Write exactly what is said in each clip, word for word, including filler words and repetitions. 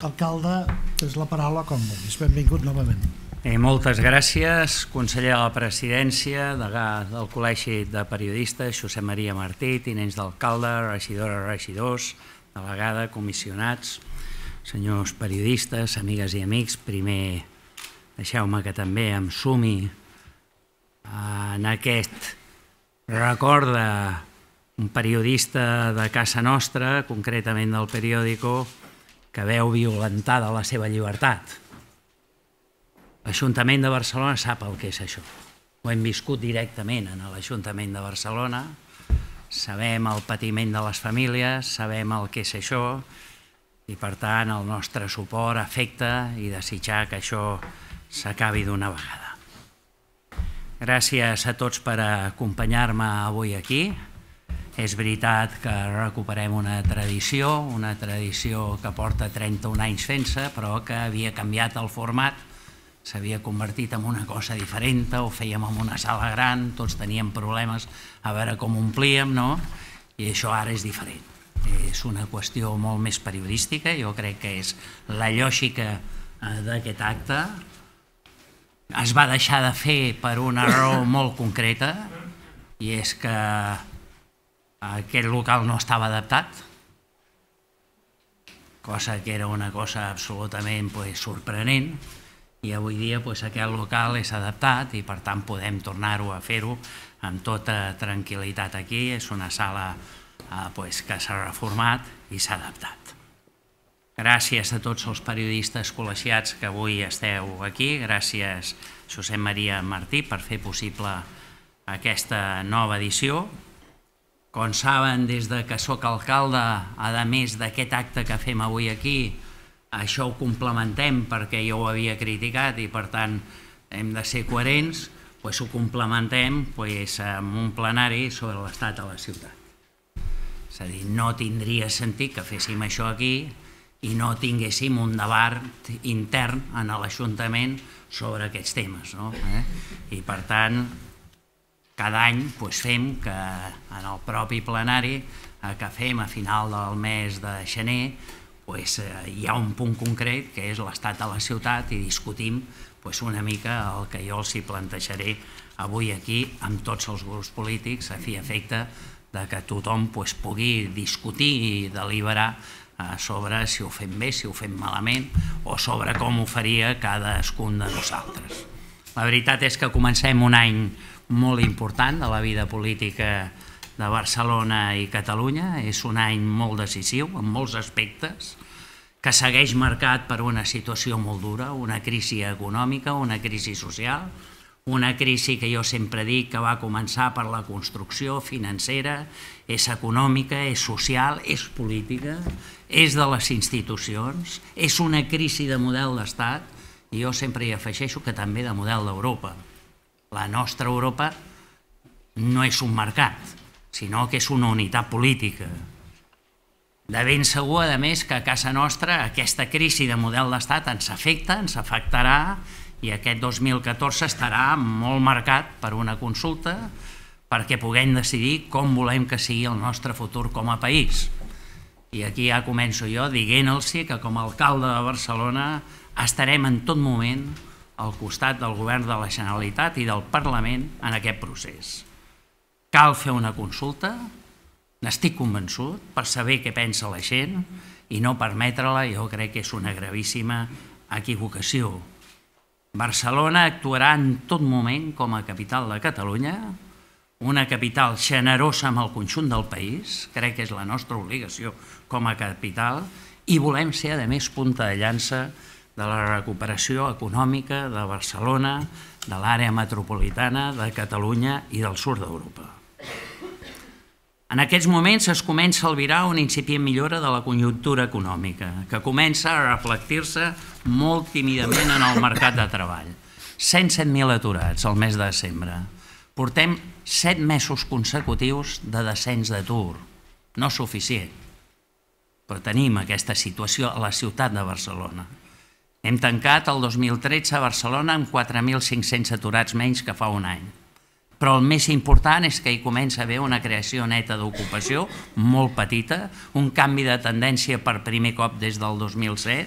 Alcalde, tens la paraula com vulguis. Benvingut novament. Eh, moltes gràcies, conseller de la Presidència, degà del Col·legi de Periodistes, Josep Maria Martí, tinents d'alcalde, regidores, regidors, delegada, comissionats, senyors periodistes, amigues i amics. Primer, deixeu-me que també em sumi en aquest record d'un periodista de casa nostra, concretament del periòdico, que veu violentada la seva llibertat. L'Ajuntament de Barcelona sap el que és això. Ho hem viscut directament en l'Ajuntament de Barcelona, sabem el patiment de les famílies, sabem el que és això i, per tant, el nostre suport, afecte i desitjar que això s'acabi d'una vegada. Gràcies a tots per acompanyar-me avui aquí. És veritat que recuperem una tradició, una tradició que porta trenta-un anys fent-se, però que havia canviat el format, s'havia convertit en una cosa diferent, ho fèiem en una sala gran, tots teníem problemes a veure com omplíem, no? I això ara és diferent. És una qüestió molt més periodística, jo crec que és la lògica d'aquest acte. Es va deixar de fer per una raó molt concreta, i és que aquest local no estava adaptat, cosa que era una cosa absolutament sorprenent, i avui dia aquest local és adaptat i, per tant, podem tornar-ho a fer-ho amb tota tranquil·litat aquí. És una sala que s'ha reformat i s'ha adaptat. Gràcies a tots els periodistes col·legiats que avui esteu aquí. Gràcies, Josep Maria Martí, per fer possible aquesta nova edició. Com saben, des que soc alcalde, a més d'aquest acte que fem avui aquí, això ho complementem perquè jo ho havia criticat i, per tant, hem de ser coherents, doncs ho complementem amb un plenari sobre l'estat de la ciutat. És a dir, no tindria sentit que féssim això aquí i no tinguéssim un debat intern en l'Ajuntament sobre aquests temes. I, per tant, cada any fem que en el propi plenari que fem a final del mes de gener hi ha un punt concret que és l'estat de la ciutat i discutim una mica el que jo els plantejaré avui aquí amb tots els grups polítics a fi i efecte que tothom pugui discutir i deliberar sobre si ho fem bé, si ho fem malament o sobre com ho faria cadascun de nosaltres. La veritat és que comencem un any molt important de la vida política de Barcelona i Catalunya. És un any molt decisiu en molts aspectes, que segueix marcat per una situació molt dura, una crisi econòmica, una crisi social, una crisi que jo sempre dic que va començar per la construcció financera, és econòmica, és social, és política, és de les institucions, és una crisi de model d'estat i jo sempre hi afegeixo que també de model d'Europa. La nostra Europa no és un mercat, sinó que és una unitat política. De ben segur, a més, que a casa nostra aquesta crisi de model d'estat ens afecta, ens afectarà, i aquest dos mil catorze estarà molt marcat per una consulta perquè puguem decidir com volem que sigui el nostre futur com a país. I aquí ja començo jo dient-los que com a alcalde de Barcelona estarem en tot moment al costat del govern de la Generalitat i del Parlament en aquest procés. Cal fer una consulta, n'estic convençut, per saber què pensa la gent i no permetre-la, jo crec que és una gravíssima equivocació. Barcelona actuarà en tot moment com a capital de Catalunya, una capital generosa amb el conjunt del país, crec que és la nostra obligació com a capital, i volem ser, a més, punta de llança de la recuperació econòmica de Barcelona, de l'àrea metropolitana, de Catalunya i del sud d'Europa. En aquests moments es comença a albirar una incipient millora de la conjuntura econòmica, que comença a reflectir-se molt tímidament en el mercat de treball. cent set mil aturats al mes de desembre. Portem set mesos consecutius de descens d'atur. No suficient, però tenim aquesta situació a la ciutat de Barcelona. Hem tancat el dos mil tretze a Barcelona amb quatre mil cinc-cents aturats menys que fa un any. Però el més important és que hi comença a haver una creació neta d'ocupació, molt petita, un canvi de tendència per primer cop des del dos mil set,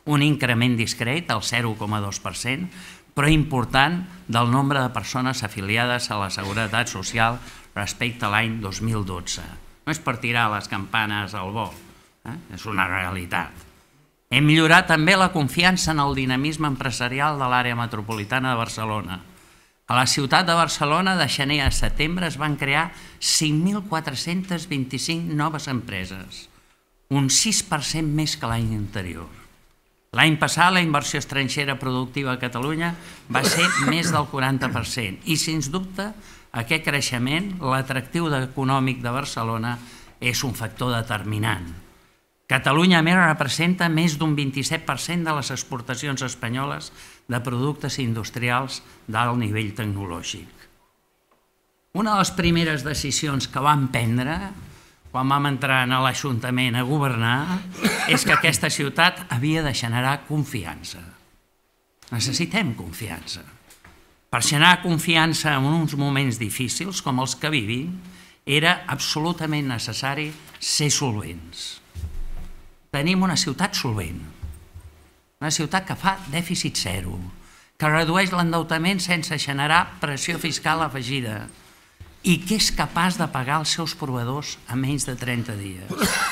un increment discret, el zero coma dos per cent, però important del nombre de persones afiliades a la Seguretat Social respecte a l'any dos mil dotze. No és per tirar les campanes al vol, és una realitat. Hem millorat també la confiança en el dinamisme empresarial de l'àrea metropolitana de Barcelona. A la ciutat de Barcelona, de gener a setembre, es van crear cinc mil quatre-cents vint-i-cinc noves empreses, un sis per cent més que l'any anterior. L'any passat, la inversió estrangera productiva a Catalunya va ser més del quaranta per cent i, sens dubte, aquest creixement, l'atractiu econòmic de Barcelona, és un factor determinant. Catalunya, a més, representa més d'un vint-i-set per cent de les exportacions espanyoles de productes industrials d'alt nivell tecnològic. Una de les primeres decisions que vam prendre quan vam entrar a l'Ajuntament a governar, és que aquesta ciutat havia de generar confiança. Necessitem confiança. Per generar confiança en uns moments difícils com els que vivim, era absolutament necessari ser solvents. Tenim una ciutat solvent, una ciutat que fa dèficit zero, que redueix l'endeutament sense generar pressió fiscal afegida, i que és capaç de pagar els seus proveïdors a menys de trenta dies.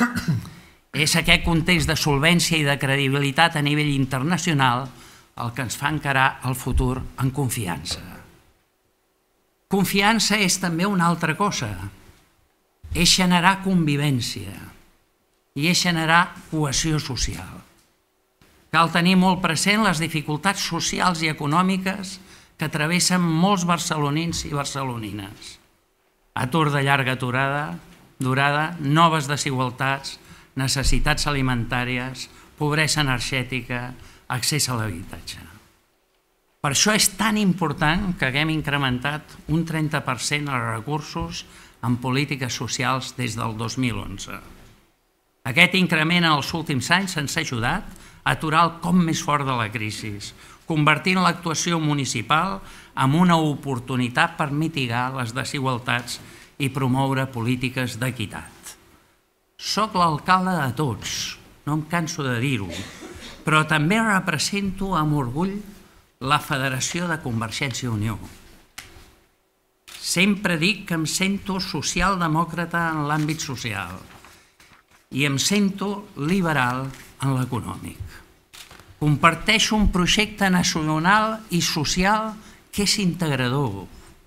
És aquest context de solvència i de credibilitat a nivell internacional el que ens fa encarar el futur en confiança. Confiança és també una altra cosa. És generar convivència i és generar cohesió social. Cal tenir molt present les dificultats socials i econòmiques que travessen molts barcelonins i barcelonines. Atur de llarga durada, noves desigualtats, necessitats alimentàries, pobresa energètica, accés a l'habitatge. Per això és tan important que haguem incrementat un trenta per cent els recursos en polítiques socials des del dos mil onze. Aquest increment en els últims anys ens ha ajudat a aturar el cop més fort de la crisi, convertint l'actuació municipal en una oportunitat per mitigar les desigualtats i promoure polítiques d'equitat. Soc l'alcalde de tots, no em canso de dir-ho, però també represento amb orgull la Federació de Convergència i Unió. Sempre dic que em sento socialdemòcrata en l'àmbit social i em sento liberal en l'econòmic. Comparteixo un projecte nacional i social que és integrador.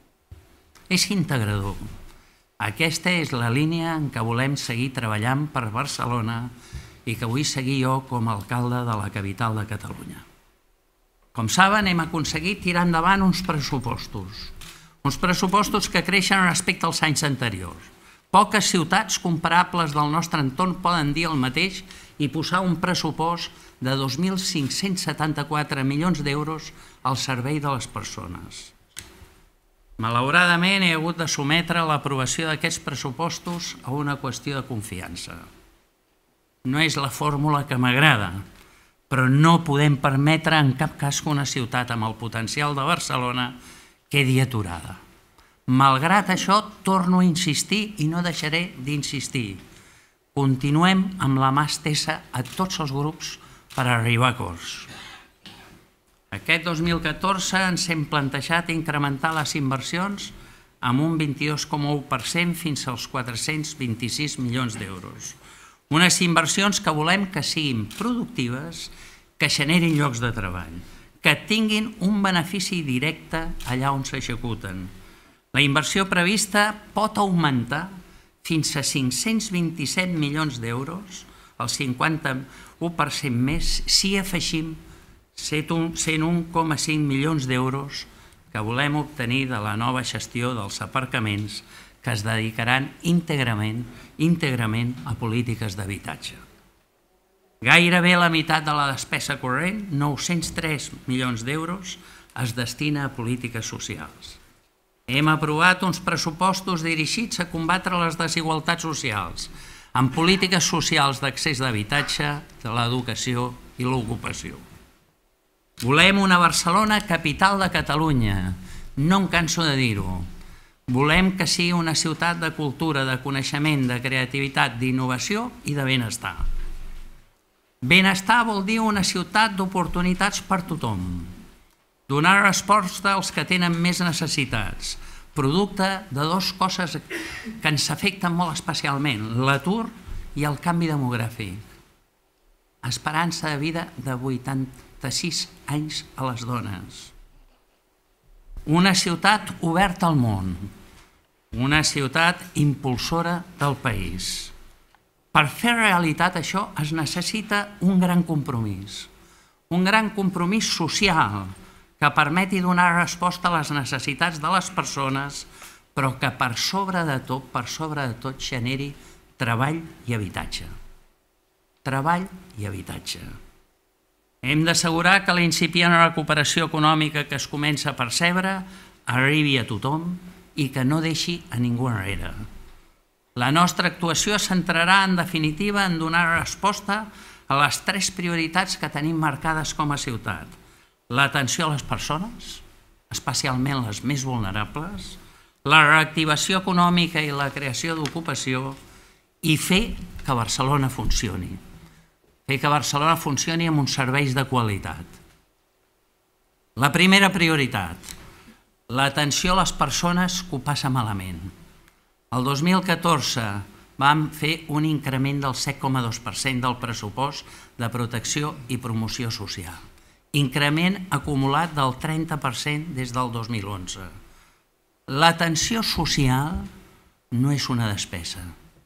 És integrador. Aquesta és la línia en què volem seguir treballant per Barcelona i que vull seguir jo com a alcalde de la capital de Catalunya. Com saben, hem aconseguit tirar endavant uns pressupostos. Uns pressupostos que creixen respecte als anys anteriors. Poques ciutats comparables del nostre entorn poden dir el mateix i posar un pressupost de dos mil cinc-cents setanta-quatre milions d'euros al servei de les persones. Malauradament, he hagut de sometre l'aprovació d'aquests pressupostos a una qüestió de confiança. No és la fórmula que m'agrada, però no podem permetre en cap cas que una ciutat amb el potencial de Barcelona quedi aturada. Malgrat això, torno a insistir i no deixaré d'insistir. Continuem amb la mà estesa a tots els grups per arribar a acords. Aquest dos mil catorze ens hem plantejat incrementar les inversions amb un vint-i-dos coma u per cent fins als quatre-cents vint-i-sis milions d'euros. Unes inversions que volem que siguin productives, que generin llocs de treball, que tinguin un benefici directe allà on s'executen. La inversió prevista pot augmentar fins a cinc-cents vint-i-set milions d'euros, el cinquanta-u per cent més, si afegim cent un coma cinc milions d'euros que volem obtenir de la nova gestió dels aparcaments que es dedicaran íntegrament, íntegrament a polítiques d'habitatge. Gairebé la meitat de la despesa corrent, nou-cents tres milions d'euros, es destina a polítiques socials. Hem aprovat uns pressupostos dirigits a combatre les desigualtats socials, amb polítiques socials d'accés d'habitatge, de l'educació i l'ocupació. Volem una Barcelona capital de Catalunya, no em canso de dir-ho. Volem que sigui una ciutat de cultura, de coneixement, de creativitat, d'innovació i de benestar. Benestar vol dir una ciutat d'oportunitats per tothom. Donar resposta als que tenen més necessitats, producte de dues coses que ens afecten molt especialment, l'atur i el canvi demogràfic. Esperança de vida de vuitanta-sis anys a les dones. Una ciutat oberta al món, una ciutat impulsora del país. Per fer realitat això es necessita un gran compromís, un gran compromís social que permeti donar resposta a les necessitats de les persones, però que per sobre de tot, per sobre de tot, generi treball i habitatge. Treball i habitatge. Hem d'assegurar que la incipient recuperació econòmica que es comença a percebre arribi a tothom i que no deixi a ningú enrere. La nostra actuació es centrarà, en definitiva, en donar resposta a les tres prioritats que tenim marcades com a ciutat. L'atenció a les persones, especialment les més vulnerables, la reactivació econòmica i la creació d'ocupació i fer que Barcelona funcioni. Fer que Barcelona funcioni amb uns serveis de qualitat. La primera prioritat, l'atenció a les persones que ho passen malament. El dos mil catorze vam fer un increment del set coma dos per cent del pressupost de protecció i promoció social. Increment acumulat del trenta per cent des del dos mil onze. L'atenció social no és una despesa.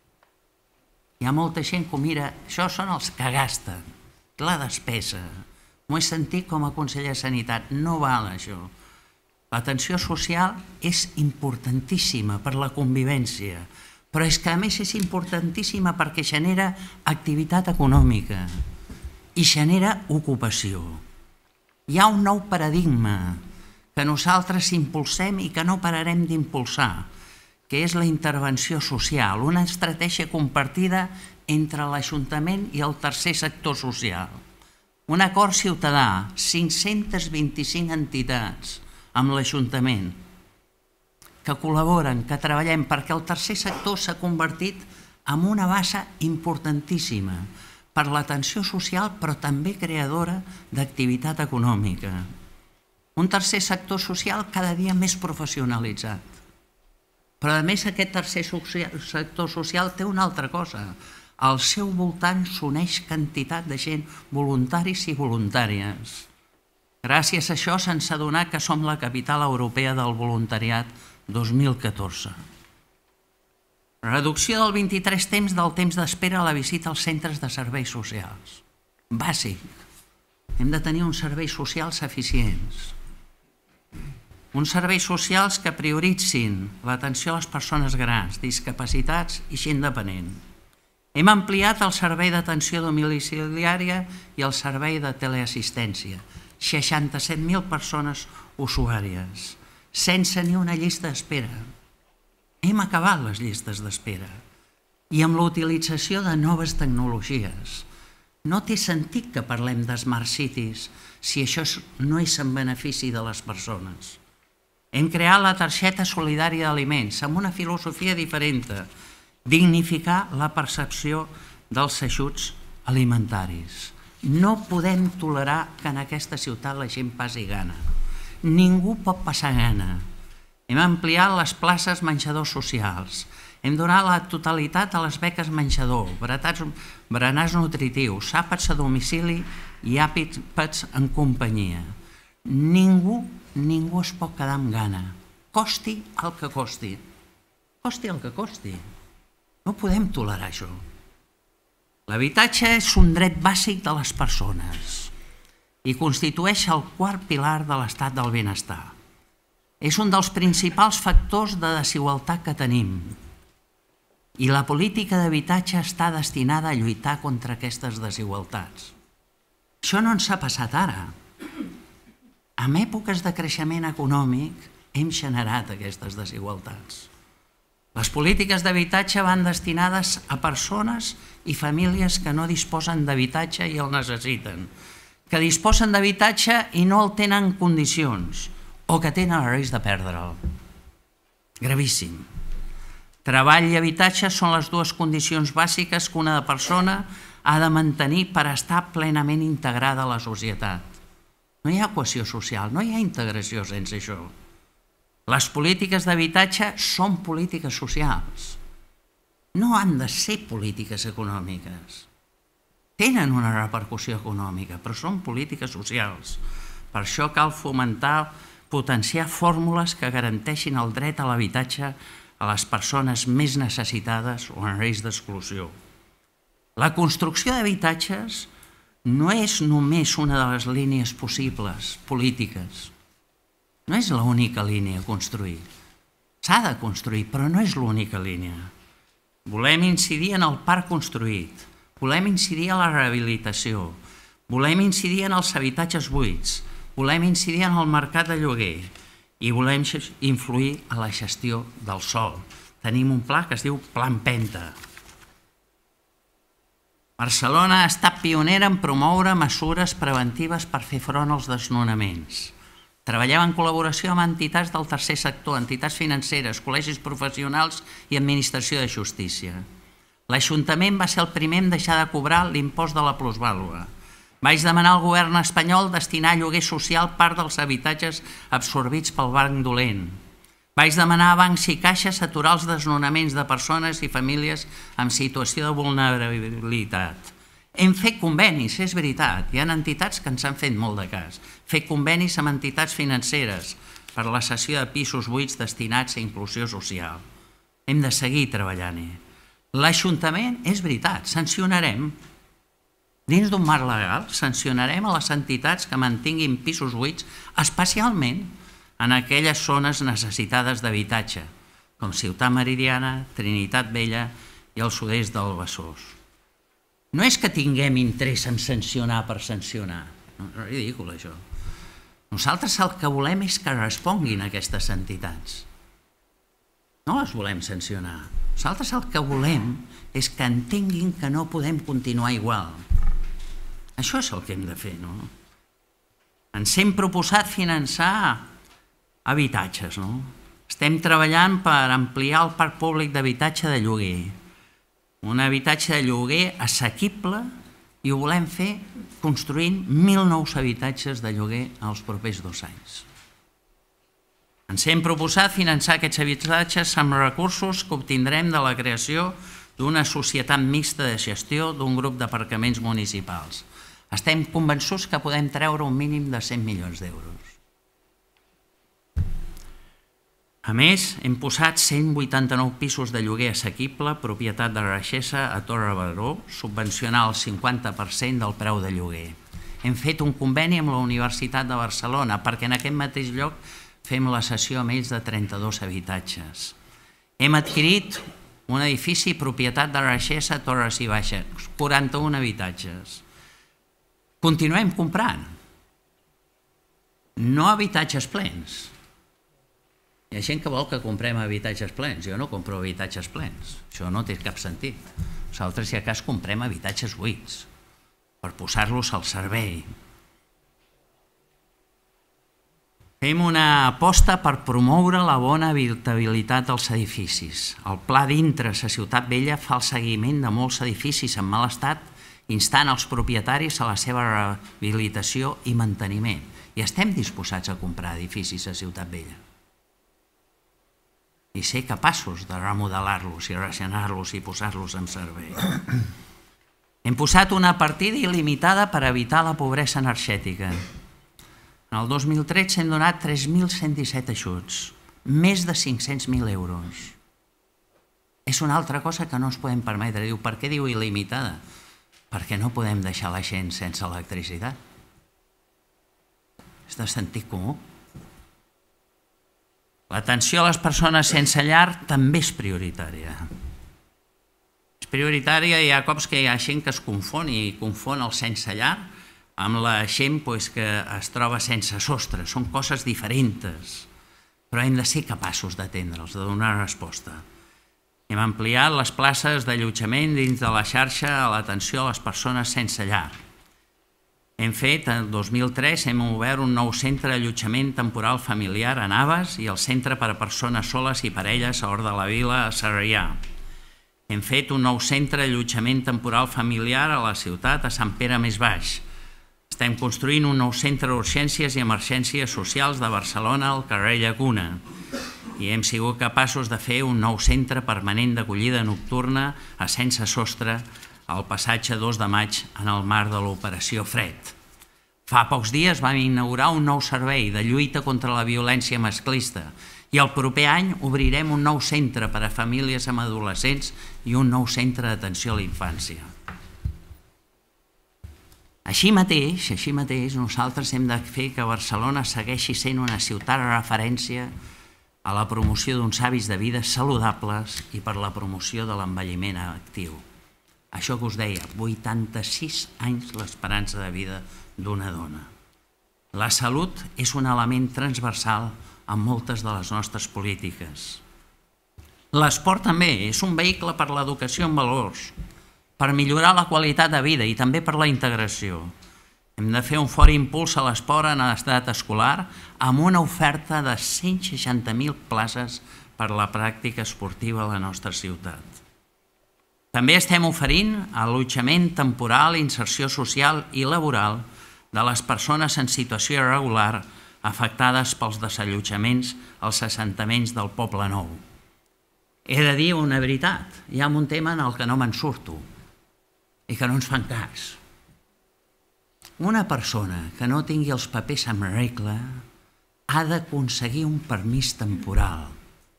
Hi ha molta gent que ho mira, això són els que gasten, la despesa. M'ho he sentit com a conseller de Sanitat, no val això. L'atenció social és importantíssima per la convivència, però és que a més és importantíssima perquè genera activitat econòmica i genera ocupació. Hi ha un nou paradigma que nosaltres impulsem i que no pararem d'impulsar, que és la intervenció social, una estratègia compartida entre l'Ajuntament i el tercer sector social. Un acord ciutadà, cinc-centes vint-i-cinc entitats amb l'Ajuntament, que col·laboren, que treballem, perquè el tercer sector s'ha convertit en una base importantíssima per l'atenció social, però també creadora d'activitat econòmica. Un tercer sector social cada dia més professionalitzat. Però a més aquest tercer sector social té una altra cosa. Al seu voltant s'uneix quantitat de gent, voluntaris i voluntàries. Gràcies a això se'ns ha adonat que som la capital europea del voluntariat dos mil catorze. Reducció del vint-i-tres temps del temps d'espera a la visita als centres de serveis socials. Bàsic. Hem de tenir uns serveis socials eficients. Uns serveis socials que prioritzin l'atenció a les persones grans, discapacitats i gent dependent. Hem ampliat el servei d'atenció domiciliària i el servei de teleassistència. seixanta-set mil persones usuàries, sense ni una llista d'espera. Hem acabat les llistes d'espera i amb la utilització de noves tecnologies. No té sentit que parlem de Smart Cities si això no és en benefici de les persones. Hem creat la targeta solidària d'aliments amb una filosofia diferent, dignificar la percepció dels ajuts alimentaris. No podem tolerar que en aquesta ciutat la gent passi gana. Ningú pot passar gana. Hem ampliat les places menjadors socials. Hem donat la totalitat a les beques menjador, berenars nutritius, àpats a domicili i àpats en companyia. Ningú, ningú es pot quedar amb gana. Costi el que costi. Costi el que costi. No podem tolerar això. L'habitatge és un dret bàsic de les persones i constitueix el quart pilar de l'estat del benestar. És un dels principals factors de desigualtat que tenim i la política d'habitatge està destinada a lluitar contra aquestes desigualtats. Això no ens ha passat ara. En èpoques de creixement econòmic hem generat aquestes desigualtats. Les polítiques d'habitatge van destinades a persones i famílies que no disposen d'habitatge i el necessiten, que disposen d'habitatge i no el tenen en condicions o que tenen el risc de perdre'l. Gravíssim. Treball i habitatge són les dues condicions bàsiques que una persona ha de mantenir per estar plenament integrada a la societat. No hi ha cohesió social, no hi ha integració sense això. Les polítiques d'habitatge són polítiques socials. No han de ser polítiques econòmiques. Tenen una repercussió econòmica, però són polítiques socials. Per això cal fomentar, potenciar fórmules que garanteixin el dret a l'habitatge a les persones més necessitades o en risc d'exclusió. La construcció d'habitatges no és només una de les línies possibles polítiques. No és l'única línia a construir. S'ha de construir, però no és l'única línia. Volem incidir en el parc construït, volem incidir en la rehabilitació, volem incidir en els habitatges buits, volem incidir en el mercat de lloguer i volem influir a la gestió del sòl. Tenim un pla que es diu Pla Empenta. Barcelona ha estat pionera en promoure mesures preventives per fer front als desnonaments. Treballem en col·laboració amb entitats del tercer sector, entitats financeres, col·legis professionals i administració de justícia. L'Ajuntament va ser el primer en deixar de cobrar l'impost de la plusvàlua. Vaig demanar al govern espanyol destinar a lloguer social part dels habitatges absorbits pel banc dolent. Vaig demanar a bancs i caixes aturar els desnonaments de persones i famílies en situació de vulnerabilitat. Hem fet convenis, és veritat, hi ha entitats que ens han fet molt de cas. Fer convenis amb entitats financeres per la cessió de pisos buits destinats a inclusió social. Hem de seguir treballant-hi. L'Ajuntament, és veritat, sancionarem. Dins d'un marc legal, sancionarem a les entitats que mantinguin pisos buits, especialment en aquelles zones necessitades d'habitatge, com Ciutat Meridiana, Trinitat Vella i el sud-est del Besòs. No és que tinguem interès en sancionar per sancionar, no, és ridícul això. Nosaltres el que volem és que responguin aquestes entitats. No les volem sancionar. Nosaltres el que volem és que entenguin que no podem continuar igual. Això és el que hem de fer, no? Ens hem proposat finançar habitatges, no? Estem treballant per ampliar el parc públic d'habitatge de lloguer. Un habitatge de lloguer assequible i ho volem fer construint mil nous habitatges de lloguer els propers dos anys. Ens hem proposat finançar aquests habitatges amb recursos que obtindrem de la creació d'una societat mixta de gestió d'un grup d'aparcaments municipals. Estem convençuts que podem treure un mínim de cent milions d'euros. A més, hem posat cent vuitanta-nou pisos de lloguer assequible, propietat de Reixesa a Torre Baró, subvencionar el cinquanta per cent del preu de lloguer. Hem fet un conveni amb la Universitat de Barcelona perquè en aquest mateix lloc fem la cessió amb ells de trenta-dos habitatges. Hem adquirit un edifici propietat de Reixesa a Torres i Baixes, quaranta-un habitatges. Continuem comprant. No habitatges plens. Hi ha gent que vol que comprem habitatges plens. Jo no compro habitatges plens. Això no té cap sentit. Nosaltres, si a cas, comprem habitatges buits per posar-los al servei. Fem una aposta per promoure la bona habitabilitat dels edificis. El Pla d'Intres a Ciutat Vella fa el seguiment de molts edificis en mal estat, instant els propietaris a la seva rehabilitació i manteniment. I estem disposats a comprar edificis a Ciutat Vella. I ser capaços de remodelar-los i regenerar-los i posar-los en servei. Hem posat una partida il·limitada per evitar la pobresa energètica. En el dos mil tretze hem donat tres mil cent disset ajuts, més de cinc-cents mil euros. És una altra cosa que no ens podem permetre. Diu, per què diu il·limitada? Perquè no podem deixar la gent sense electricitat. És de sentit comú. L'atenció a les persones sense llar també és prioritària. És prioritària, hi ha cops que hi ha gent que es confon i confon el sense llar amb la gent que es troba sense sostre. Són coses diferents, però hem de ser capaços d'atendre'ls, de donar resposta. Hem ampliat les places d'allotjament dins de la xarxa a l'atenció a les persones sense llar. Hem fet, el dos mil tres, hem obert un nou centre d'allotjament temporal familiar a Navas i el centre per a persones soles i parelles a Hort de la Vila, a Sarrià. Hem fet un nou centre d'allotjament temporal familiar a la ciutat, a Sant Pere Més Baix. Estem construint un nou centre d'urgències i emergències socials de Barcelona al carrer Llacuna. I hem sigut capaços de fer un nou centre permanent d'acollida nocturna a Sense Sostre al passatge dos de maig en el marc de l'operació Fred. Fa pocs dies vam inaugurar un nou servei de lluita contra la violència masclista i el proper any obrirem un nou centre per a famílies amb adolescents i un nou centre d'atenció a la infància. Així mateix, així mateix, nosaltres hem de fer que Barcelona segueixi sent una ciutat de referència a la promoció d'uns hàbits de vida saludables i per la promoció de l'envelliment actiu. Això que us deia, vuitanta-sis anys l'esperança de vida d'una dona. La salut és un element transversal en moltes de les nostres polítiques. L'esport també és un vehicle per l'educació en valors, per millorar la qualitat de vida i també per la integració. Hem de fer un fort impuls a l'esport en l'estat escolar amb una oferta de cent seixanta mil places per a la pràctica esportiva a la nostra ciutat. També estem oferint allotjament temporal, inserció social i laboral de les persones en situació irregular afectades pels desallotjaments als assentaments del Poble Nou. He de dir una veritat, hi ha un tema en el que no me'n surto i que no ens fan cas. Una persona que no tingui els papers en regla ha d'aconseguir un permís temporal.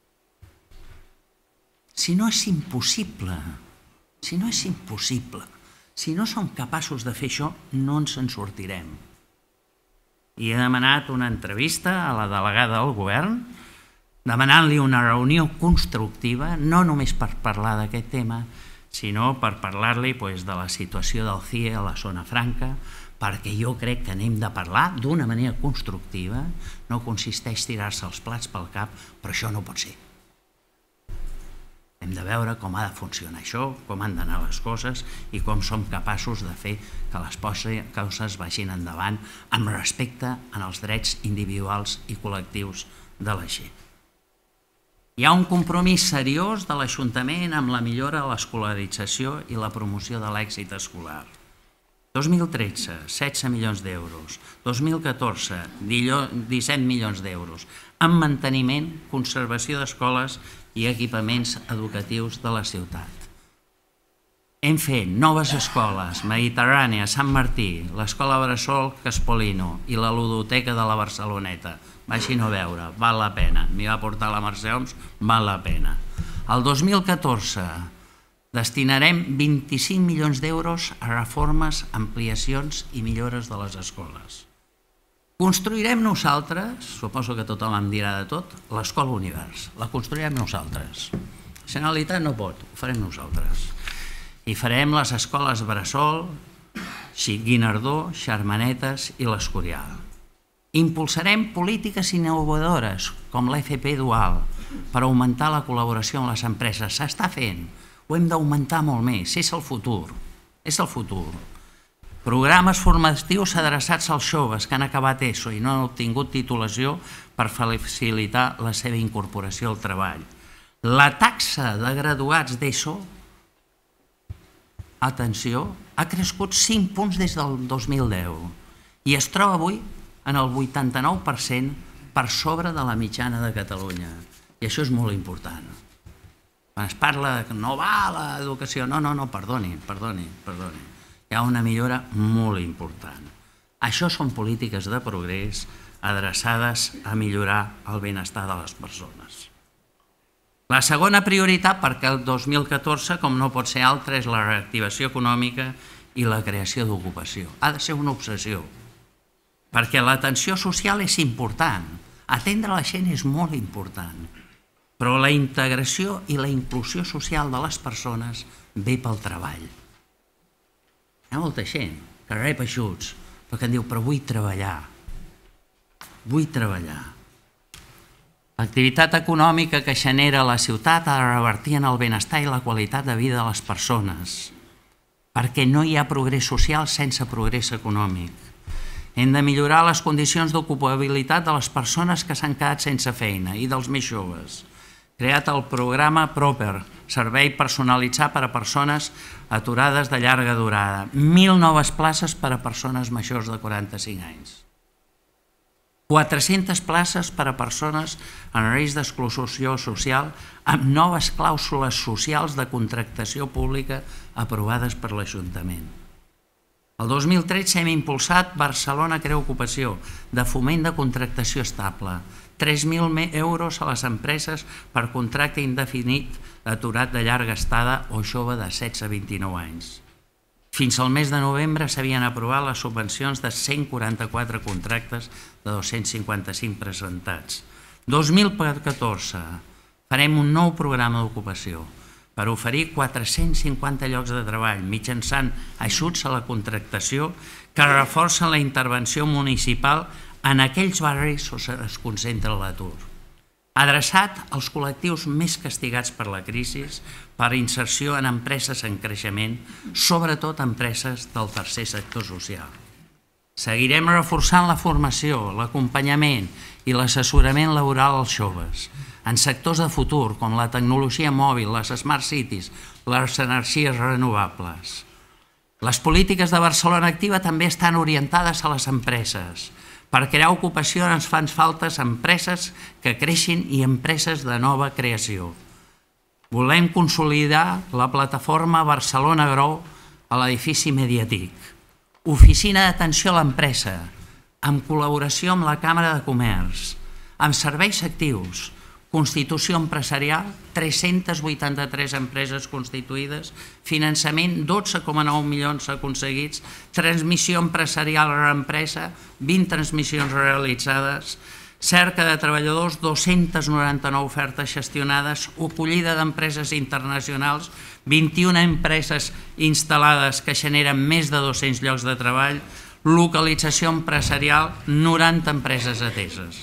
Si no és impossible, si no és impossible, si no som capaços de fer això, no ens en sortirem. I he demanat una entrevista a la delegada del govern, demanant-li una reunió constructiva, no només per parlar d'aquest tema, sinó per parlar-li de la situació del C I E a la zona franca, perquè jo crec que n'hem de parlar d'una manera constructiva, no consisteix tirar-se els plats pel cap, però això no pot ser. Hem de veure com ha de funcionar això, com han d'anar les coses i com som capaços de fer que les coses vagin endavant amb respecte als drets individuals i col·lectius de la gent. Hi ha un compromís seriós de l'Ajuntament amb la millora de l'escolarització i la promoció de l'èxit escolar. dos mil tretze, setze milions d'euros. dos mil catorze, disset milions d'euros. Amb manteniment, conservació d'escoles i equipaments educatius de la ciutat. Hem fet noves escoles, Mediterrània, Sant Martí, l'Escola Bressol Caspolino i la Ludoteca de la Barceloneta. Vagin a veure, val la pena. M'hi va portar la Mercè Homs, val la pena. El dos mil catorze destinarem vint-i-cinc milions d'euros a reformes, ampliacions i millores de les escoles. Construirem nosaltres, suposo que tothom em dirà de tot, l'Escola Univers. La construirem nosaltres. La Generalitat no pot, ho farem nosaltres. I farem les escoles Bressol, Guinardó, Xermanetes i l'Escorial. Impulsarem polítiques innovadores, com l'F P dual, per augmentar la col·laboració amb les empreses. S'està fent, ho hem d'augmentar molt més, és el futur, és el futur. Programes formatius adreçats als joves que han acabat ESO i no han obtingut titulació per facilitar la seva incorporació al treball. La taxa de graduats d'ESO, atenció, ha crescut cinc punts des del dos mil deu i es troba avui en el vuitanta-nou per cent per sobre de la mitjana de Catalunya. I això és molt important. Quan es parla que no va l'educació, no, no, no, perdoni, perdoni, perdoni. Hi ha una millora molt important. Això són polítiques de progrés adreçades a millorar el benestar de les persones. La segona prioritat, perquè el dos mil catorze, com no pot ser altra, és la reactivació econòmica i la creació d'ocupació. Ha de ser una obsessió, perquè l'atenció social és important. Atendre la gent és molt important, però la integració i la inclusió social de les persones ve pel treball. Hi ha molta gent que rep ajuts, però que em diu, però vull treballar, vull treballar. L'activitat econòmica que genera la ciutat ha de revertir en el benestar i la qualitat de vida de les persones. perquè no hi ha progrés social sense progrés econòmic. Hem de millorar les condicions d'ocupabilitat de les persones que s'han quedat sense feina i dels més joves. Creat el programa Proper, servei personalitzat per a persones aturades de llarga durada. Mil noves places per a persones majors de quaranta-cinc anys. quatre-centes places per a persones en risc d'exclusió social amb noves clàusules socials de contractació pública aprovades per l'Ajuntament. El dos mil tretze hem impulsat Barcelona Crea Ocupació, de foment de contractació estable. tres mil euros a les empreses per contracte indefinit aturat de llarga estada o jove de setze a vint-i-nou anys. Fins al mes de novembre s'havien aprovat les subvencions de cent quaranta-quatre contractes de dos-cents cinquanta-cinc presentats. dos mil catorze farem un nou programa d'ocupació per oferir quatre-cents cinquanta llocs de treball mitjançant ajuts a la contractació que reforcen la intervenció municipal en aquells barris on es concentra l'atur. Adreçat als col·lectius més castigats per la crisi, per inserció en empreses en creixement, sobretot empreses del tercer sector social. Seguirem reforçant la formació, l'acompanyament i l'assessorament laboral als joves, en sectors de futur com la tecnologia mòbil, les smart cities, les energies renovables. Les polítiques de Barcelona Activa també estan orientades a les empreses. Per crear ocupació ens fan faltes empreses que creixin i empreses de nova creació. Volem consolidar la plataforma Barcelona Grow a l'edifici Mediatic. Oficina d'atenció a l'empresa, amb col·laboració amb la Càmera de Comerç, amb serveis actius, constitució empresarial, tres-centes vuitanta-tres empreses constituïdes, finançament dotze coma nou milions aconseguits, transmissió empresarial a l'empresa, vint transmissions realitzades, cerca de treballadors, dos-centes noranta-nou ofertes gestionades, acollida d'empreses internacionals, vint-i-una empreses instal·lades que generen més de dos-cents llocs de treball, localització empresarial, noranta empreses ateses.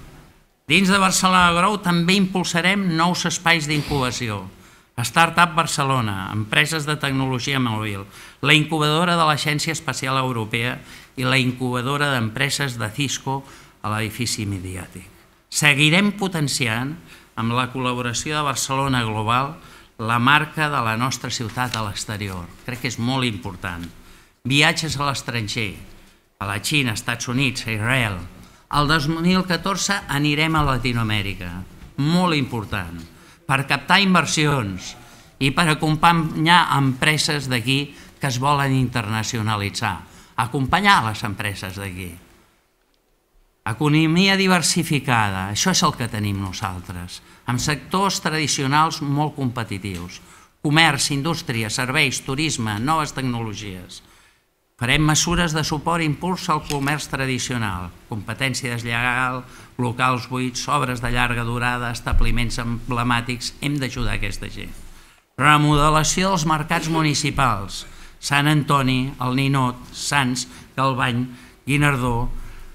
Dins de Barcelona Grow també impulsarem nous espais d'incubació. Startup Barcelona, empreses de tecnologia mòbil, la incubadora de l'Agència Espacial Europea i la incubadora d'empreses de Cisco a l'edifici Mediàtic. Seguirem potenciant, amb la col·laboració de Barcelona Global, la marca de la nostra ciutat a l'exterior. Crec que és molt important. Viatges a l'estranger, a la Xina, als Estats Units, a Israel. El dos mil catorze anirem a Latinoamèrica, molt important, per captar inversions i per acompanyar empreses d'aquí que es volen internacionalitzar, acompanyar les empreses d'aquí. Economia diversificada, això és el que tenim nosaltres, amb sectors tradicionals molt competitius, comerç, indústria, serveis, turisme, noves tecnologies. Farem mesures de suport i impuls al comerç tradicional, competència deslleial, locals buits, obres de llarga durada, establiments emblemàtics. Hem d'ajudar aquesta gent. Remodelació dels mercats municipals, Sant Antoni, el Ninot, Sants, Galvany, Guinardó.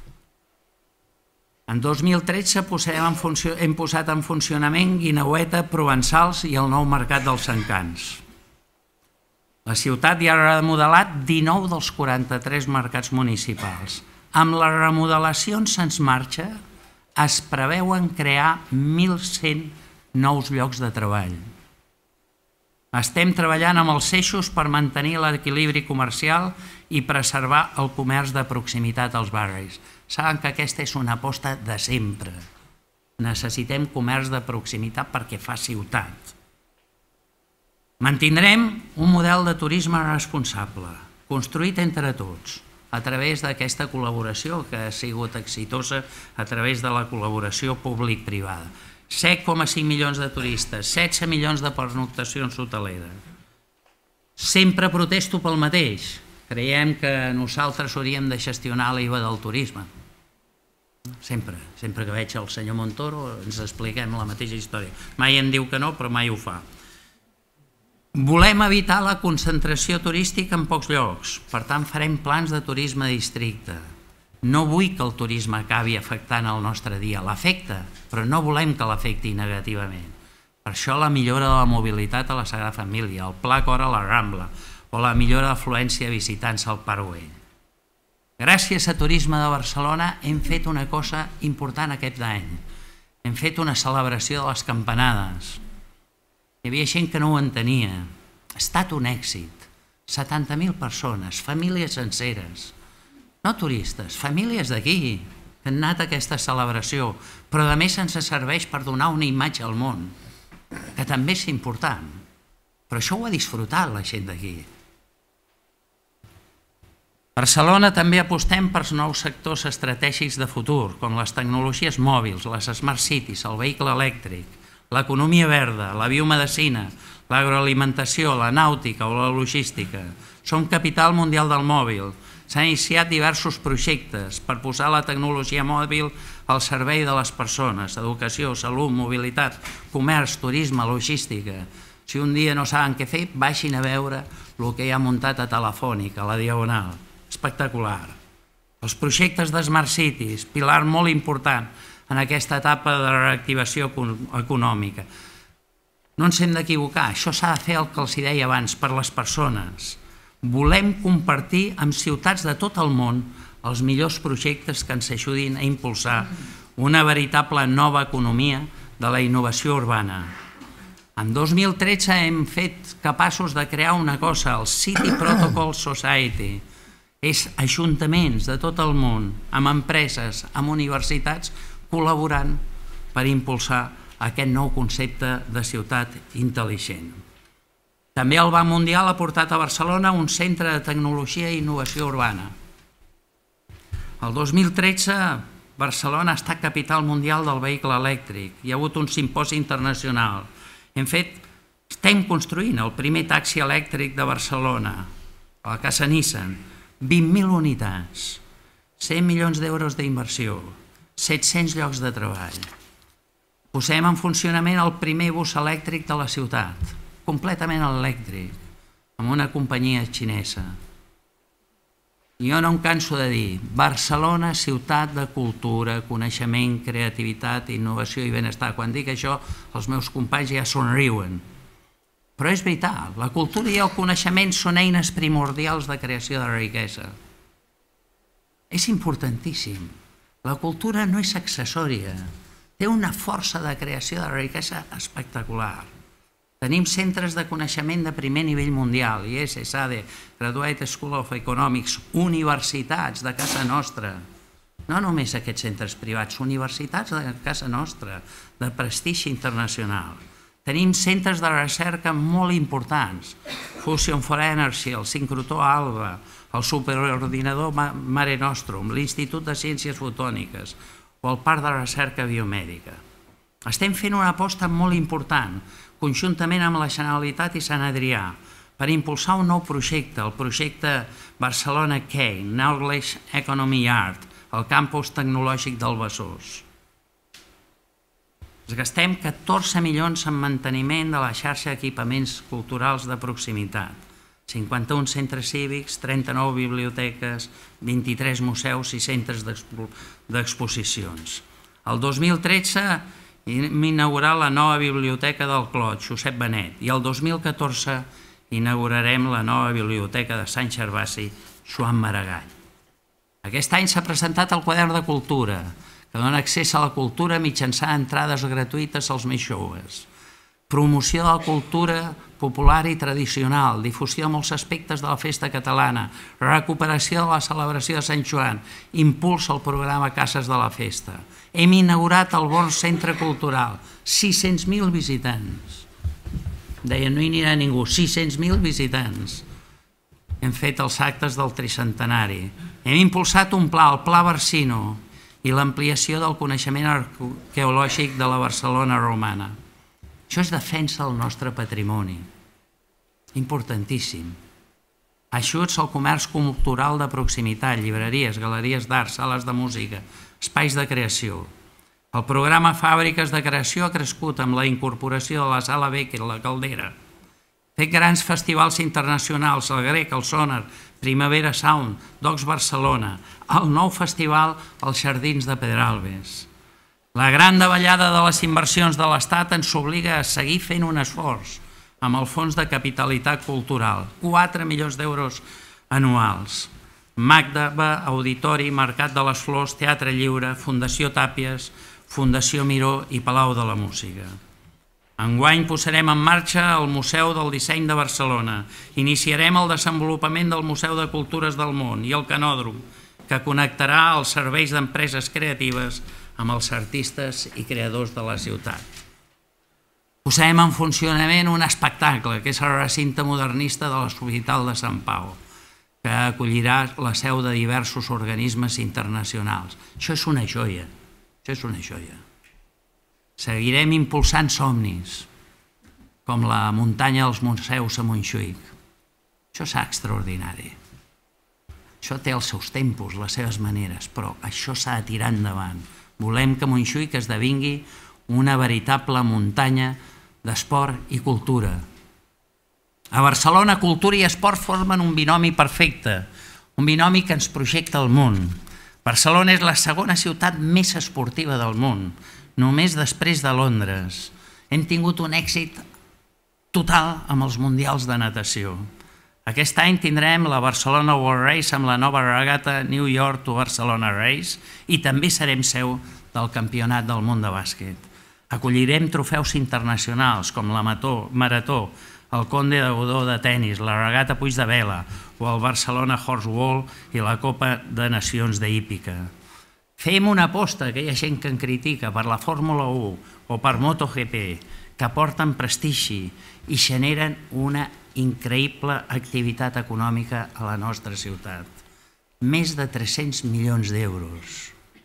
En dos mil tretze hem posat en funcionament Guineueta, Provençals i el nou mercat dels Encants. La ciutat ja ha remodelat dinou dels quaranta-tres mercats municipals. Amb les remodelacions en marxa es preveuen crear mil cent nous llocs de treball. Estem treballant amb els eixos per mantenir l'equilibri comercial i preservar el comerç de proximitat als barris. Saben que aquesta és una aposta de sempre. Necessitem comerç de proximitat perquè fa ciutat. Mantindrem un model de turisme responsable, construït entre tots, a través d'aquesta col·laboració que ha sigut exitosa a través de la col·laboració públic-privada. set coma cinc milions de turistes, setze milions de pernoctacions hoteleres. Sempre protesto pel mateix. Creiem que nosaltres hauríem de gestionar l'I V A del turisme. Sempre, sempre que veig el senyor Montoro ens expliquem la mateixa història. Mai em diu que no, però mai ho fa. Volem evitar la concentració turística en pocs llocs, per tant farem plans de turisme de districte. No vull que el turisme acabi afectant el nostre dia, l'afecta, però no volem que l'afecti negativament. Per això la millora de la mobilitat a la Sagrada Família, el Pla Cor a la Rambla, o la millora d'afluència de visitants al Parc Güell. Gràcies a Turisme de Barcelona hem fet una cosa important aquest any. Hem fet una celebració de les campanades. Hi havia gent que no ho entenia. Ha estat un èxit. setanta mil persones, famílies senceres. No turistes, famílies d'aquí que han anat a aquesta celebració, però a més ens serveix per donar una imatge al món, que també és important. Però això ho ha disfrutat la gent d'aquí. A Barcelona també apostem per nous sectors estratègics de futur, com les tecnologies mòbils, les smart cities, el vehicle elèctric, l'economia verda, la biomedicina, l'agroalimentació, la nàutica o la logística. Som capital mundial del mòbil. S'han iniciat diversos projectes per posar la tecnologia mòbil al servei de les persones, educació, salut, mobilitat, comerç, turisme, logística. Si un dia no saben què fer, baixin a veure el que hi ha muntat a Telefònica, a la Diagonal. Espectacular. Els projectes de Smart Cities, pilar molt important en aquesta etapa de reactivació econòmica. No ens hem d'equivocar, això s'ha de fer el que els deia abans, per les persones. Volem compartir amb ciutats de tot el món els millors projectes que ens ajudin a impulsar una veritable nova economia de la innovació urbana. En dos mil tretze hem fet capaços de crear una cosa, el City Protocol Society. És ajuntaments de tot el món, amb empreses, amb universitats, col·laborant per impulsar aquest nou concepte de ciutat intel·ligent. També el Banc Mundial ha portat a Barcelona un centre de tecnologia i innovació urbana. El dos mil tretze, Barcelona ha estat capital mundial del vehicle elèctric. Hi ha hagut un simposi internacional. Hem fet, estem construint el primer taxi elèctric de Barcelona, a la Casa Nissan. vint mil unitats, cent milions d'euros d'inversió, set-cents llocs de treball. Posem en funcionament el primer bus elèctric de la ciutat, completament elèctric, amb una companyia xinesa. Jo no em canso de dir, Barcelona, ciutat de cultura, coneixement, creativitat, innovació i benestar. Quan dic això, els meus companys ja somriuen. Però és veritat, la cultura i el coneixement són eines primordials de creació de riquesa. És importantíssim. La cultura no és accessòria, té una força de creació de riquesa espectacular. Tenim centres de coneixement de primer nivell mundial, I E S, ESADE, Graduate School of Economics, universitats de casa nostra. No només aquests centres privats, universitats de casa nostra, de prestigi internacional. Tenim centres de recerca molt importants, Fusion for Energy, el Sincrotró Alba, el superordinador Mare Nostrum, l'Institut de Ciències Fotòniques o el Parc de Recerca Biomèdica. Estem fent una aposta molt important, conjuntament amb la Generalitat i Sant Adrià, per impulsar un nou projecte, el projecte Barcelona Key, Knowledge Economy Yard, el campus tecnològic del Besòs. Ens gastem catorze milions en manteniment de la xarxa d'equipaments culturals de proximitat, cinquanta-un centres cívics, trenta-nou biblioteques, vint-i-tres museus i centres d'exposicions. El dos mil tretze hem inaugurat la nova biblioteca del Clot, Josep Benet, i el dos mil catorze inaugurarem la nova biblioteca de Sant Gervasi, Joan Maragall. Aquest any s'ha presentat el quadern de cultura, que dona accés a la cultura mitjançant entrades gratuïtes als més joves. Promoció de la cultura popular i tradicional, difusió de molts aspectes de la festa catalana, recuperació de la celebració de Sant Joan, impuls al programa Cases de la Festa. Hem inaugurat el Born Centre Cultural, sis-cents mil visitants. Deien, no hi anirà ningú, sis-cents mil visitants. Hem fet els actes del tricentenari. Hem impulsat un pla, el Pla Barsino, i l'ampliació del coneixement arqueològic de la Barcelona romana. Això és defensa del nostre patrimoni. Importantíssim. Ajuts al comerç cultural de proximitat, llibreries, galeries d'art, sales de música, espais de creació. El programa Fàbriques de Creació ha crescut amb la incorporació de la Sala Becker, la Caldera. Fet grans festivals internacionals, el Grec, el Sonar, Primavera Sound, Docs Barcelona, el nou festival als Jardins de Pedralbes. La gran davallada de les inversions de l'Estat ens obliga a seguir fent un esforç amb el Fons de Capitalitat Cultural, quatre milions d'euros anuals. Magdaba, Auditori, Mercat de les Flors, Teatre Lliure, Fundació Tàpies, Fundació Miró i Palau de la Música. Enguany posarem en marxa el Museu del Disseny de Barcelona. Iniciarem el desenvolupament del Museu de Cultures del Món i el Canòdrom, que connectarà els serveis d'empreses creatives amb els artistes i creadors de la ciutat. Posarem en funcionament un espectacle, que és el recinte modernista de l'Hospital de Sant Pau, que acollirà la seu de diversos organismes internacionals. Això és una joia, això és una joia. Seguirem impulsant somnis, com la muntanya dels museus a Montjuïc. Això és extraordinari. Això té els seus tempos, les seves maneres, però això s'ha de tirar endavant. Volem que Montjuïc esdevingui una veritable muntanya d'esport i cultura. A Barcelona, cultura i esport formen un binomi perfecte, un binomi que ens projecta al món. Barcelona és la segona ciutat més esportiva del món, només després de Londres. Hem tingut un èxit total amb els mundials de natació. Aquest any tindrem la Barcelona World Race amb la nova regata New York to Barcelona Race i també serem seu del Campionat del món de bàsquet. Acollirem trofeus internacionals com la Marató, el Conde de Godó de tennis, la regata Puig de Vela o el Barcelona Horseball i la Copa de Nacions de hípica. Fem una aposta, que hi ha gent que en critica, per la Fórmula u o per MotoGP, que aporten prestigi i generen una increïble activitat econòmica a la nostra ciutat. Més de tres-cents milions d'euros.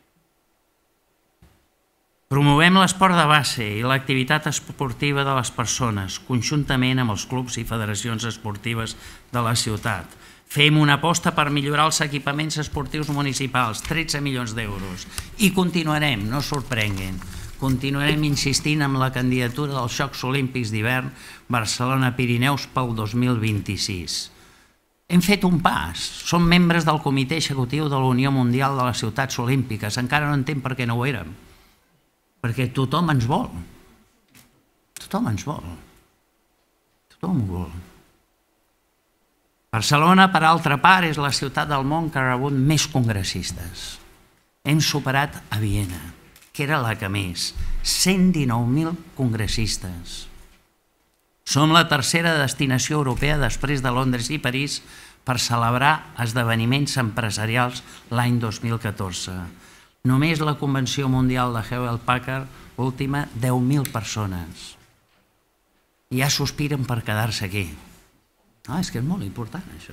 Promovem l'esport de base i l'activitat esportiva de les persones, conjuntament amb els clubs i federacions esportives de la ciutat. Fem una aposta per millorar els equipaments esportius municipals, tretze milions d'euros. I continuarem, no sorprenguin, continuarem insistint en la candidatura dels Jocs Olímpics d'hivern Barcelona-Pirineus pel dos mil vint-i-sis. Hem fet un pas, som membres del Comitè Executiu de la Unió Mundial de les Ciutats Olímpiques, encara no entenc per què no ho érem, perquè tothom ens vol, tothom ens vol, tothom ho vol. Barcelona, per altra part, és la ciutat del món que ha rebut més congressistes. Hem superat a Viena, que era la que més, cent dinou mil congressistes. Som la tercera destinació europea després de Londres i París per celebrar esdeveniments empresarials l'any dos mil catorze. Només la Convenció Mundial de Hewlett-Packard, última, deu mil persones. Ja sospiren per quedar-se aquí. Ah, és que és molt important, això.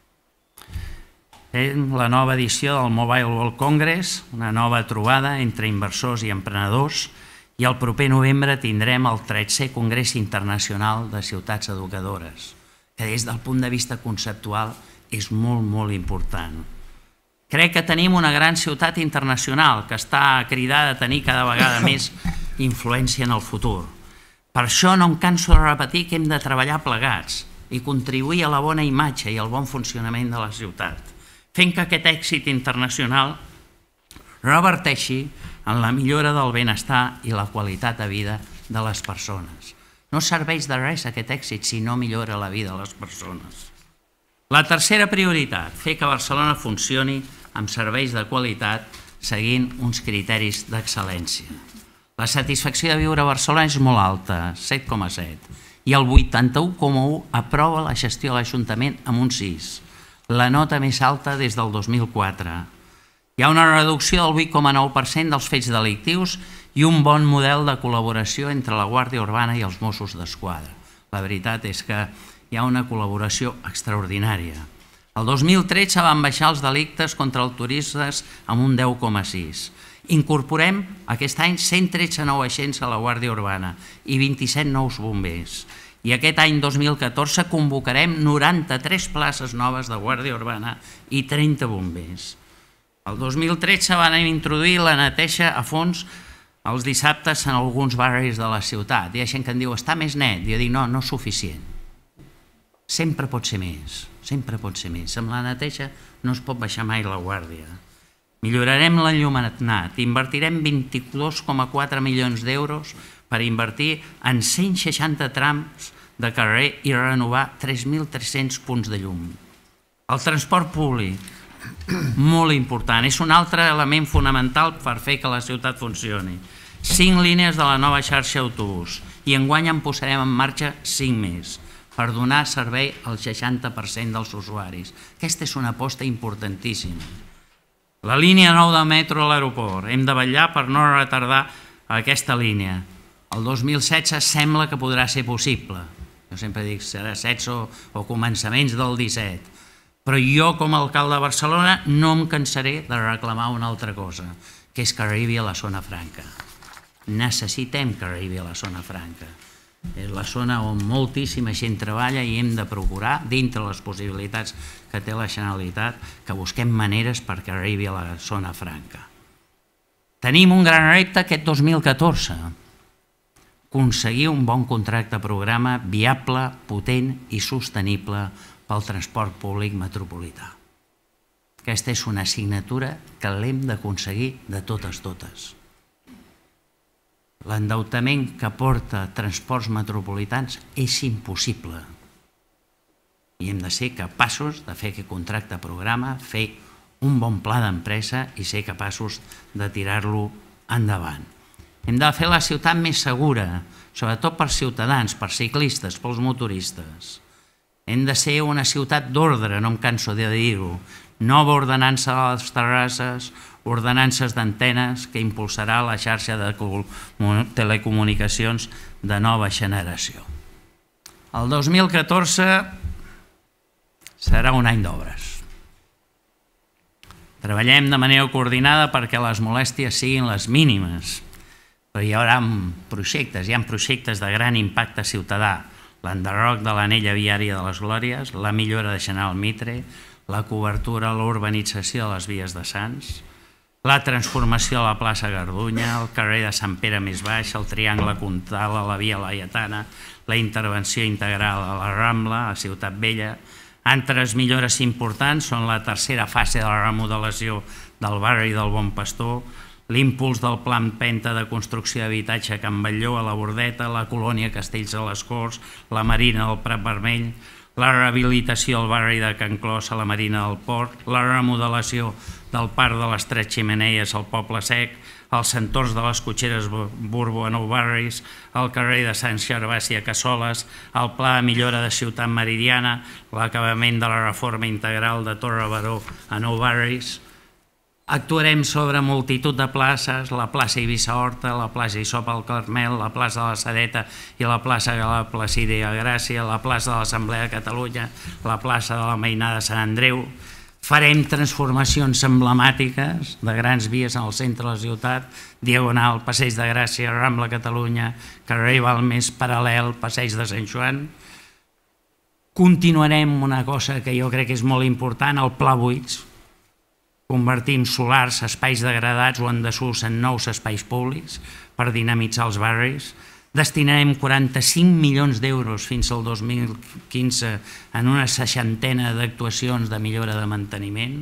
Tenim la nova edició del Mobile World Congress, una nova trobada entre inversors i emprenedors, i el proper novembre tindrem el tretzè Congrés Internacional de Ciutats Educadores, que des del punt de vista conceptual és molt, molt important. Crec que tenim una gran ciutat internacional que està cridada a tenir cada vegada més influència en el futur. Per això no em canso de repetir que hem de treballar plegats i contribuir a la bona imatge i al bon funcionament de la ciutat, fent que aquest èxit internacional reverteixi en la millora del benestar i la qualitat de vida de les persones. No serveix de res aquest èxit si no millora la vida de les persones. La tercera prioritat, fer que Barcelona funcioni amb serveis de qualitat seguint uns criteris d'excel·lència. La satisfacció de viure a Barcelona és molt alta, set coma set, i el vuitanta-u coma u aprova la gestió de l'Ajuntament amb un sis, la nota més alta des del dos mil quatre. Hi ha una reducció del vuit coma nou per cent dels fets delictius i un bon model de col·laboració entre la Guàrdia Urbana i els Mossos d'Esquadra. La veritat és que hi ha una col·laboració extraordinària. El dos mil tretze van baixar els delictes contra els turistes amb un deu coma sis. Incorporem aquest any cent tretze nous agents a la Guàrdia Urbana i vint-i-set nous bombers. I aquest any dos mil catorze convocarem noranta-tres places noves de Guàrdia Urbana i trenta bombers. El dos mil tretze van introduir la neteja a fons els dissabtes en alguns barris de la ciutat. Hi ha gent que em diu, està més net. Jo dic, no, no és suficient. Sempre pot ser més, sempre pot ser més. Amb la neteja no es pot baixar mai la guàrdia. Millorarem l'enllumenat, invertirem vint-i-dos coma quatre milions d'euros per invertir en cent seixanta trams de carrer i renovar tres mil tres-cents punts de llum. El transport públic, molt important, és un altre element fonamental per fer que la ciutat funcioni. Cinc línies de la nova xarxa d'autobús i enguany en posarem en marxa cinc més per donar servei al seixanta per cent dels usuaris. Aquesta és una aposta importantíssima. La línia nou del metro a l'aeroport. Hem de vetllar per no retardar aquesta línia. El dos mil setze sembla que podrà ser possible. Jo sempre dic serà setze o començaments del disset. Però jo, com a alcalde de Barcelona, no em cansaré de reclamar una altra cosa, que és que arribi a la zona franca. Necessitem que arribi a la zona franca. És la zona on moltíssima gent treballa i hem de procurar, dintre les possibilitats que té la Generalitat, que busquem maneres perquè arribi a la zona franca. Tenim un gran repte aquest dos mil catorze. Aconseguir un bon contracte programa viable, potent i sostenible pel transport públic metropolità. Aquesta és una assignatura que l'hem d'aconseguir de totes totes. L'endeutament que porta transports metropolitans és impossible i hem de ser capaços de fer aquest contracte programa, fer un bon pla d'empresa i ser capaços de tirar-lo endavant. Hem de fer la ciutat més segura, sobretot per ciutadans, per ciclistes, pels motoristes. Hem de ser una ciutat d'ordre, no em canso de dir-ho. Nova ordenança de les terrasses, ordenances d'antenes que impulsarà la xarxa de telecomunicacions de nova generació. El dos mil catorze serà un any d'obres. Treballem de manera coordinada perquè les molèsties siguin les mínimes, però hi haurà projectes, hi ha projectes de gran impacte ciutadà, l'enderroc de l'anella viària de les Glòries, la millora de General Mitre, la cobertura a l'urbanització de les vies de Sants, la transformació de la plaça Gardunya, el carrer de Sant Pere més baix, el triangle Comtal a la via Laietana, la intervenció integral a la Rambla, a Ciutat Vella. Altres millores importants són la tercera fase de la remodelació del barri del Bon Pastor, l'impuls del Pla Empenta de construcció d'habitatge a Can Batlló, a la Bordeta, la colònia Castells de les Corts, la Marina del Prat Vermell, la rehabilitació del barri de Can Clos a la Marina del Port, la remodelació del Parc de les Tres Ximeneies al Poble Sec, els entorns de les cotxeres Burbo a Nou Barris, el carrer de Sant Gervasi a Cassoles, el pla de millora de Ciutat Meridiana, l'acabament de la reforma integral de Torre Baró a Nou Barris. Actuarem sobre multitud de places, la plaça Eivissa Horta, la plaça Isop al Carmel, la plaça de la Sedeta i la plaça de la Placídia Gràcia, la plaça de l'Assemblea de Catalunya, la plaça de la Mainada de Sant Andreu. Farem transformacions emblemàtiques de grans vies en el centre de la ciutat, Diagonal, Passeig de Gràcia, Rambla Catalunya, carrer Balmes, Paral·lel, Passeig de Sant Joan. Continuarem una cosa que jo crec que és molt important, el Pla Buits, convertim solars, espais degradats o en desús en nous espais públics per dinamitzar els barris. Destinarem quaranta-cinc milions d'euros fins al dos mil quinze en una seixantena d'actuacions de millora de manteniment.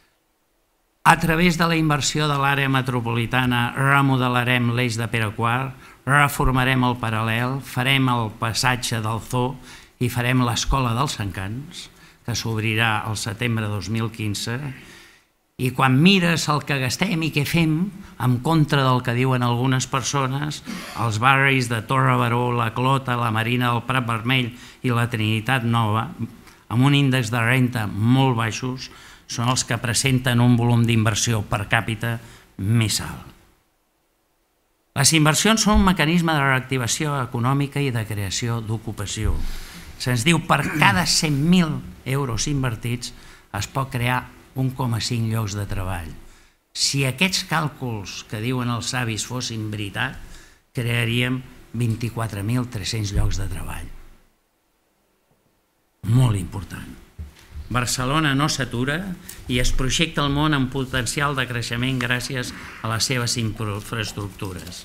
A través de la inversió de l'àrea metropolitana remodelarem l'eix de Pere quart, reformarem el Paral·lel, farem el passatge del Zoo i farem l'Escola dels Encants, que s'obrirà al setembre de dos mil quinze. I quan mires el que gastem i què fem, en contra del que diuen algunes persones, els barris de Torre Baró, la Clota, la Marina del Prat Vermell i la Trinitat Nova, amb un índex de renta molt baixos, són els que presenten un volum d'inversió per càpita més alt. Les inversions són un mecanisme de reactivació econòmica i de creació d'ocupació. Se'ns diu per cada cent mil euros invertits es pot crear un coma cinc llocs de treball. Si aquests càlculs que diuen els savis fossin veritat, crearíem vint-i-quatre mil tres-cents llocs de treball. Molt important. Barcelona no s'atura i es projecta el món amb potencial de creixement gràcies a les seves infraestructures.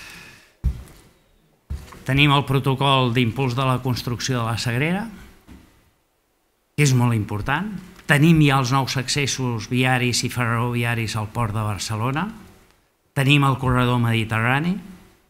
Tenim el protocol d'impuls de la construcció de la Sagrera, que és molt important. Tenim ja els nous accessos viaris i ferroviaris al Port de Barcelona. Tenim el corredor mediterrani,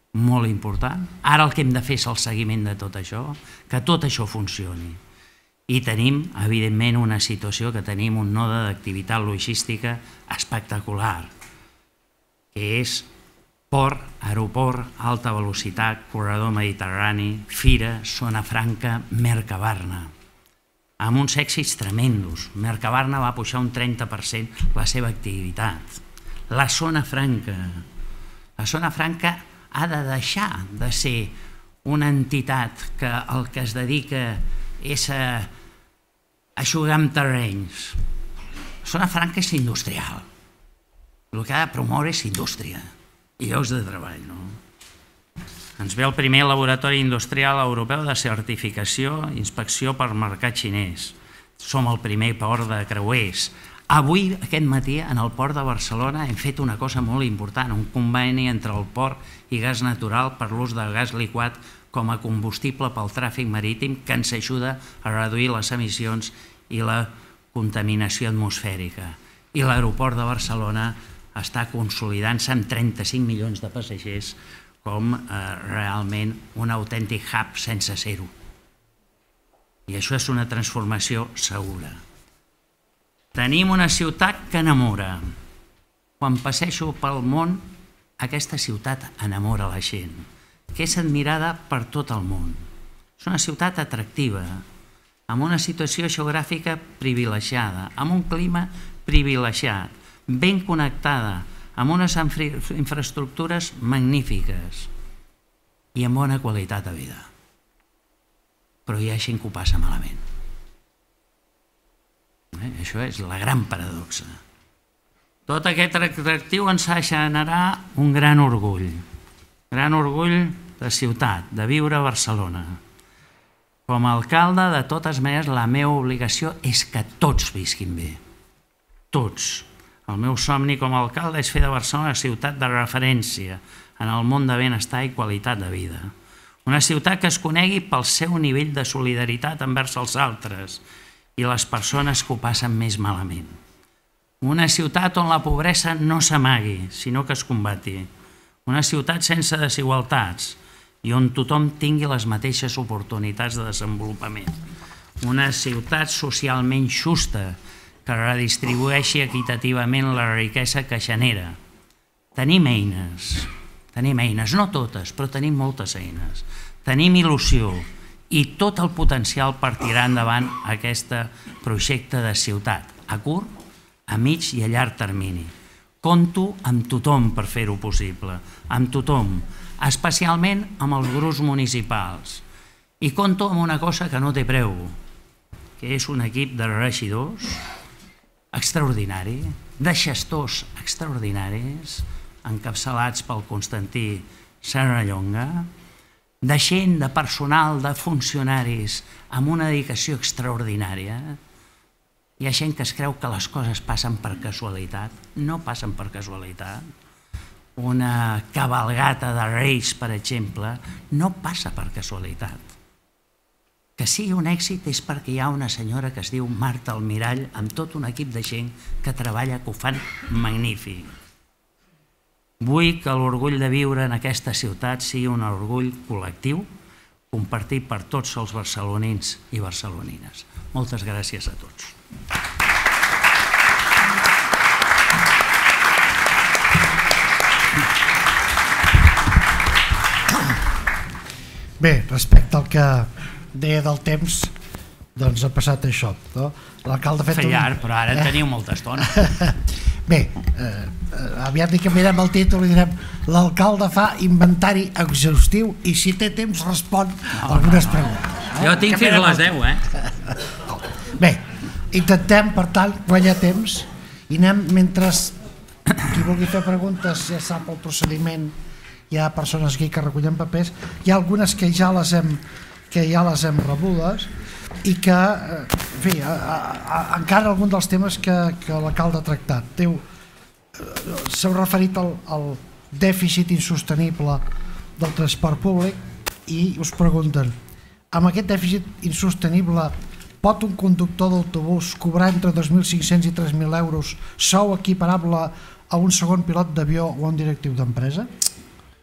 molt important. Ara el que hem de fer és el seguiment de tot això, que tot això funcioni. I tenim, evidentment, una situació que tenim un node d'activitat logística espectacular, que és port, aeroport, alta velocitat, corredor mediterrani, fira, zona franca, Mercabarna, amb uns èxits tremendos. Mercabarna va pujar un trenta per cent la seva activitat. La zona franca, la zona franca ha de deixar de ser una entitat que el que es dedica és a, a jugar amb terrenys. La zona franca és industrial. El que ha de promoure és indústria i llocs de treball. No? Ens ve el primer laboratori industrial europeu de certificació i inspecció per mercat xinès. Som el primer port de creuers. Avui, aquest matí, en el port de Barcelona hem fet una cosa molt important, un conveni entre el port i gas natural per l'ús del gas liquat com a combustible pel tràfic marítim que ens ajuda a reduir les emissions i la contaminació atmosfèrica. I l'aeroport de Barcelona està consolidant-se amb trenta-cinc milions de passatgers com realment un autèntic hub sense ser-ho. I això és una transformació segura. Tenim una ciutat que enamora. Quan passeixo pel món, aquesta ciutat enamora la gent, que és admirada per tot el món. És una ciutat atractiva, amb una situació geogràfica privilegiada, amb un clima privilegiat, ben connectada, amb unes infraestructures magnífiques i amb bona qualitat de vida. Però hi ha gent que ho passa malament. Eh? Això és la gran paradoxa. Tot aquest atractiu ens ha de generar un gran orgull. Gran orgull de ciutat, de viure a Barcelona. Com a alcalde, de totes maneres, la meva obligació és que tots visquin bé. Tots. El meu somni com a alcalde és fer de Barcelona una ciutat de referència en el món de benestar i qualitat de vida. Una ciutat que es conegui pel seu nivell de solidaritat envers els altres i les persones que ho passen més malament. Una ciutat on la pobresa no s'amagui, sinó que es combati. Una ciutat sense desigualtats i on tothom tingui les mateixes oportunitats de desenvolupament. Una ciutat socialment justa que redistribueixi equitativament la riquesa que genera. Tenim eines, tenim eines, no totes, però tenim moltes eines. Tenim il·lusió i tot el potencial per tirar endavant aquest projecte de ciutat, a curt, a mig i a llarg termini. Compto amb tothom per fer-ho possible, amb tothom, especialment amb els grups municipals. I compto amb una cosa que no té preu, que és un equip de regidors extraordinari, de gestors extraordinaris, encapçalats pel Constantí Serrallonga, de gent, de personal, de funcionaris, amb una dedicació extraordinària. Hi ha gent que es creu que les coses passen per casualitat. No passen per casualitat. Una cabalgata de Reis, per exemple, no passa per casualitat. Que sigui un èxit és perquè hi ha una senyora que es diu Marta Almirall amb tot un equip de gent que treballa, que ho fan magnífic. Vull que l'orgull de viure en aquesta ciutat sigui un orgull col·lectiu compartit per tots els barcelonins i barcelonines. Moltes gràcies a tots. Bé, respecte al que deia del temps, doncs ha passat això. L'alcalde ha fet un... Fallar, però ara teniu molta estona. Bé, aviat li canviarem el títol i direm l'alcalde fa inventari exhaustiu i si té temps respon algunes preguntes. Jo tinc fins a les deu, eh? Bé, intentem, per tant, guanyar temps i anem mentre qui vulgui fer preguntes ja sap el procediment. Hi ha persones aquí que recullen papers, hi ha algunes que ja les hem que ja les hem rebudes i que, en fi, encara algun dels temes que, que l'alcalde ha tractat. S'heu referit al, al dèficit insostenible del transport públic i us pregunten, amb aquest dèficit insostenible pot un conductor d'autobús cobrar entre dos mil cinc-cents i tres mil euros sou equiparable a un segon pilot d'avió o a un directiu d'empresa?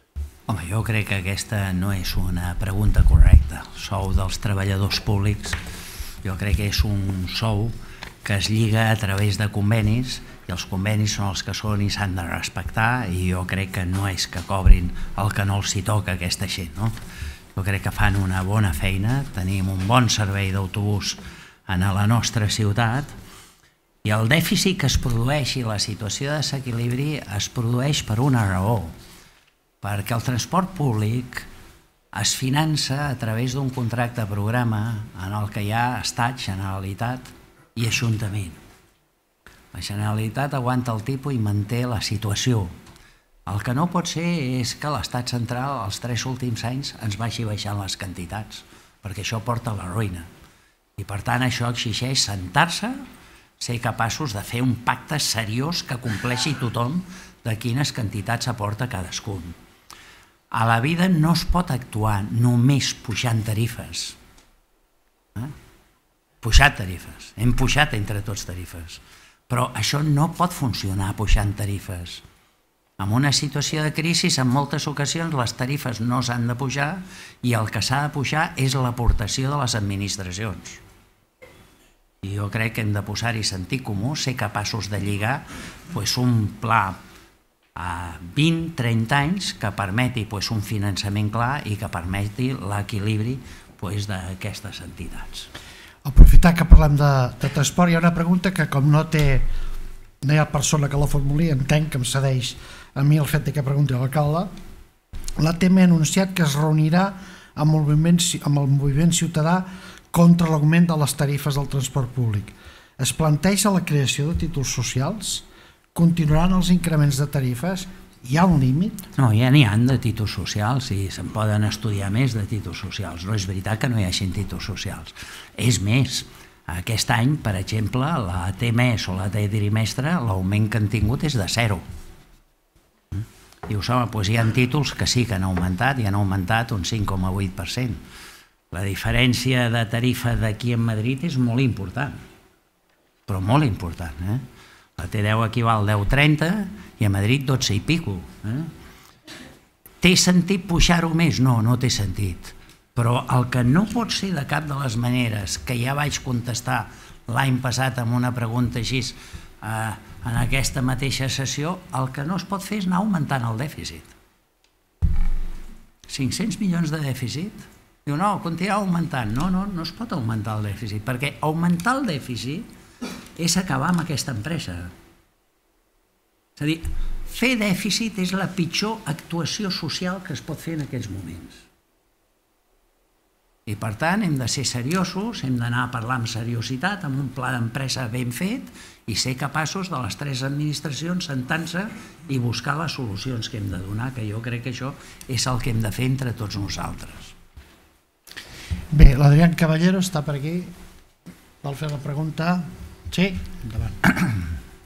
Home, jo crec que aquesta no és una pregunta correcta. El sou dels treballadors públics jo crec que és un sou que es lliga a través de convenis, i els convenis són els que són i s'han de respectar, i jo crec que no és que cobrin el que no els hi toca a aquesta gent, no? Jo crec que fan una bona feina, tenim un bon servei d'autobús a la nostra ciutat, i el dèficit que es produeix i la situació de desequilibri es produeix per una raó, perquè el transport públic es finança a través d'un contracte programa en el que hi ha Estat, Generalitat i Ajuntament. La Generalitat aguanta el tipus i manté la situació. El que no pot ser és que l'Estat central els tres últims anys ens vagi baixant les quantitats, perquè això porta a la ruïna. I per tant això exigeix sentar-se, ser capaços de fer un pacte seriós que compleixi tothom de quines quantitats aporta cadascun. A la vida no es pot actuar només pujant tarifes. Eh? Pujat tarifes. Hem pujat entre tots tarifes. Però això no pot funcionar pujant tarifes. En una situació de crisi, en moltes ocasions, les tarifes no s'han de pujar i el que s'ha de pujar és l'aportació de les administracions. I jo crec que hem de posar-hi sentit comú, ser capaços de lligar un pla a vint a trenta anys que permeti un finançament clar i que permeti l'equilibri d'aquestes entitats. Aprofitar que parlem de transport, hi ha una pregunta que com no té no hi ha persona que la formuli, entenc que em cedeix a mi el fet que pregunti a l'alcalde. L'A T M ha anunciat que es reunirà amb el moviment ciutadà contra l'augment de les tarifes del transport públic. Es planteja la creació de títols socials? Continuaran els increments de tarifes? Hi ha un límit? No, ja n'hi ha de títols socials i se'n poden estudiar més de títols socials. No és veritat que no hi hagi títols socials. És més, aquest any, per exemple, la T mes o la T trimestre, l'augment que han tingut és de zero. Dius, home, doncs hi ha títols que sí que han augmentat i han augmentat un cinc coma vuit per cent. La diferència de tarifa d'aquí a Madrid és molt important, però molt important, eh? La T deu aquí val deu coma trenta i a Madrid dotze i pico. Té sentit pujar-ho més? No, no té sentit. Però el que no pot ser de cap de les maneres, que ja vaig contestar l'any passat amb una pregunta així en aquesta mateixa sessió, el que no es pot fer és anar augmentant el dèficit. cinc-cents milions de dèficit? Diu, no, continuar augmentant. No, no, no es pot augmentar el dèficit, perquè augmentar el dèficit és acabar amb aquesta empresa. És a dir, fer dèficit és la pitjor actuació social que es pot fer en aquests moments. I per tant hem de ser seriosos, hem d'anar a parlar amb seriositat, amb un pla d'empresa ben fet i ser capaços de les tres administracions sentant-se i buscar les solucions que hem de donar, que jo crec que això és el que hem de fer entre tots nosaltres. Bé, l'Adrián Caballero està per aquí. Vol fer la pregunta? Sí, endavant.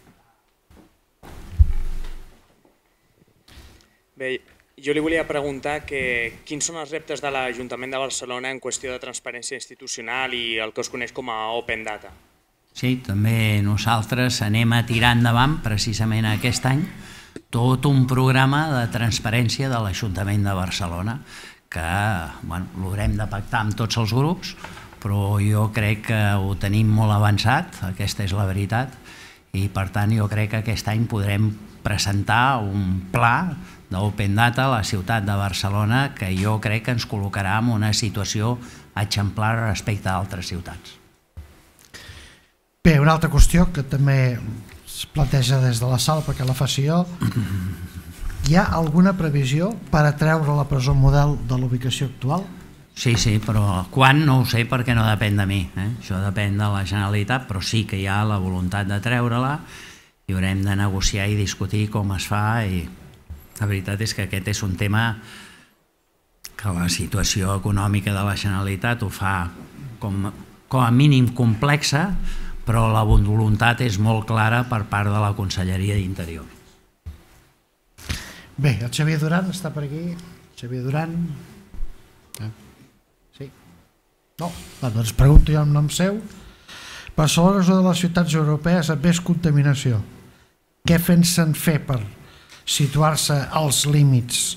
Bé, jo li volia preguntar que quins són els reptes de l'Ajuntament de Barcelona en qüestió de transparència institucional i el que es coneix com a Open Data. Sí, també nosaltres anem a tirar endavant precisament aquest any tot un programa de transparència de l'Ajuntament de Barcelona que l'haurem de pactar amb tots els grups, però jo crec que ho tenim molt avançat, aquesta és la veritat, i per tant jo crec que aquest any podrem presentar un pla d'Open Data a la ciutat de Barcelona que jo crec que ens col·locarà en una situació exemplar respecte a altres ciutats. Bé, una altra qüestió que també es planteja des de la sala perquè la faci jo. Hi ha alguna previsió per atreure la presó model de l'ubicació actual? Sí, sí, però quan no ho sé perquè no depèn de mi. Això depèn de la Generalitat, però sí que hi ha la voluntat de treure-la i haurem de negociar i discutir com es fa i la veritat és que aquest és un tema que la situació econòmica de la Generalitat ho fa com a mínim complexa, però la voluntat és molt clara per part de la Conselleria d'Interior. Bé, el Xavier Duran està per aquí. Xavier Duran. Sí? No? Doncs pregunto jo en nom seu. Barcelona és una de les ciutats europees amb més contaminació. Què pensen fer per situar-se als límits,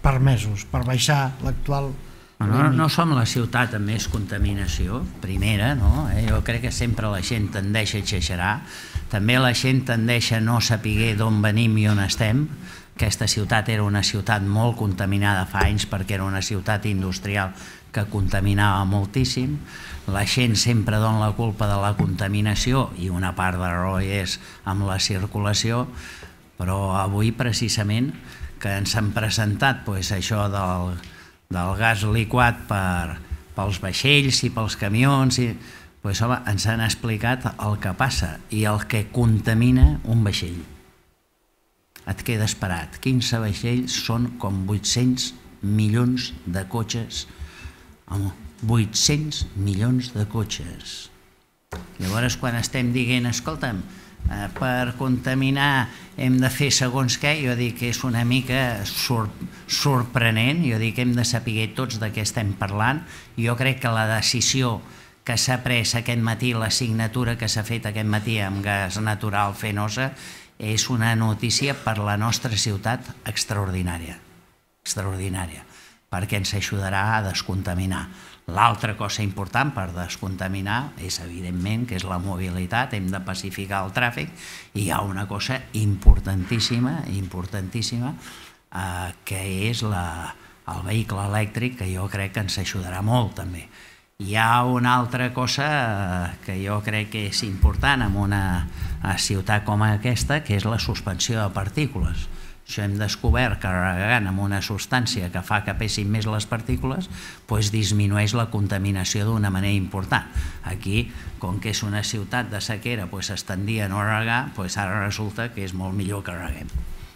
permesos per baixar l'actual... No, no som la ciutat amb més contaminació, primera, no? Jo crec que sempre la gent tendeix a exagerar, també la gent tendeix a no saber d'on venim i on estem. Aquesta ciutat era una ciutat molt contaminada fa anys perquè era una ciutat industrial que contaminava moltíssim. La gent sempre dona la culpa de la contaminació i una part de raó és amb la circulació, però avui precisament que ens han presentat això del del gas liquat pels vaixells i pels camions, ens han explicat el que passa i el que contamina un vaixell. Et quedes parat. quinze vaixells són com vuit-cents milions de cotxes. vuit-cents milions de cotxes. Llavors, quan estem dient, escolta'm, per contaminar hem de fer segons què, jo dic que és una mica sorprenent, jo dic que hem de saber tots de què estem parlant. Jo crec que la decisió que s'ha pres aquest matí, la signatura que s'ha fet aquest matí amb gas natural Fenosa, és una notícia per la nostra ciutat extraordinària, extraordinària, perquè ens ajudarà a descontaminar. L'altra cosa important per descontaminar és, evidentment, que és la mobilitat, hem de pacificar el tràfic, i hi ha una cosa importantíssima, importantíssima, que és el vehicle elèctric, que jo crec que ens ajudarà molt, també. Hi ha una altra cosa que jo crec que és important en una ciutat com aquesta, que és la suspensió de partícules. Això hem descobert que carregant amb una substància que fa que pessin més les partícules, doncs disminueix la contaminació d'una manera important. Aquí, com que és una ciutat de sequera, es tendia a no regar, doncs ara resulta que és molt millor que reguem.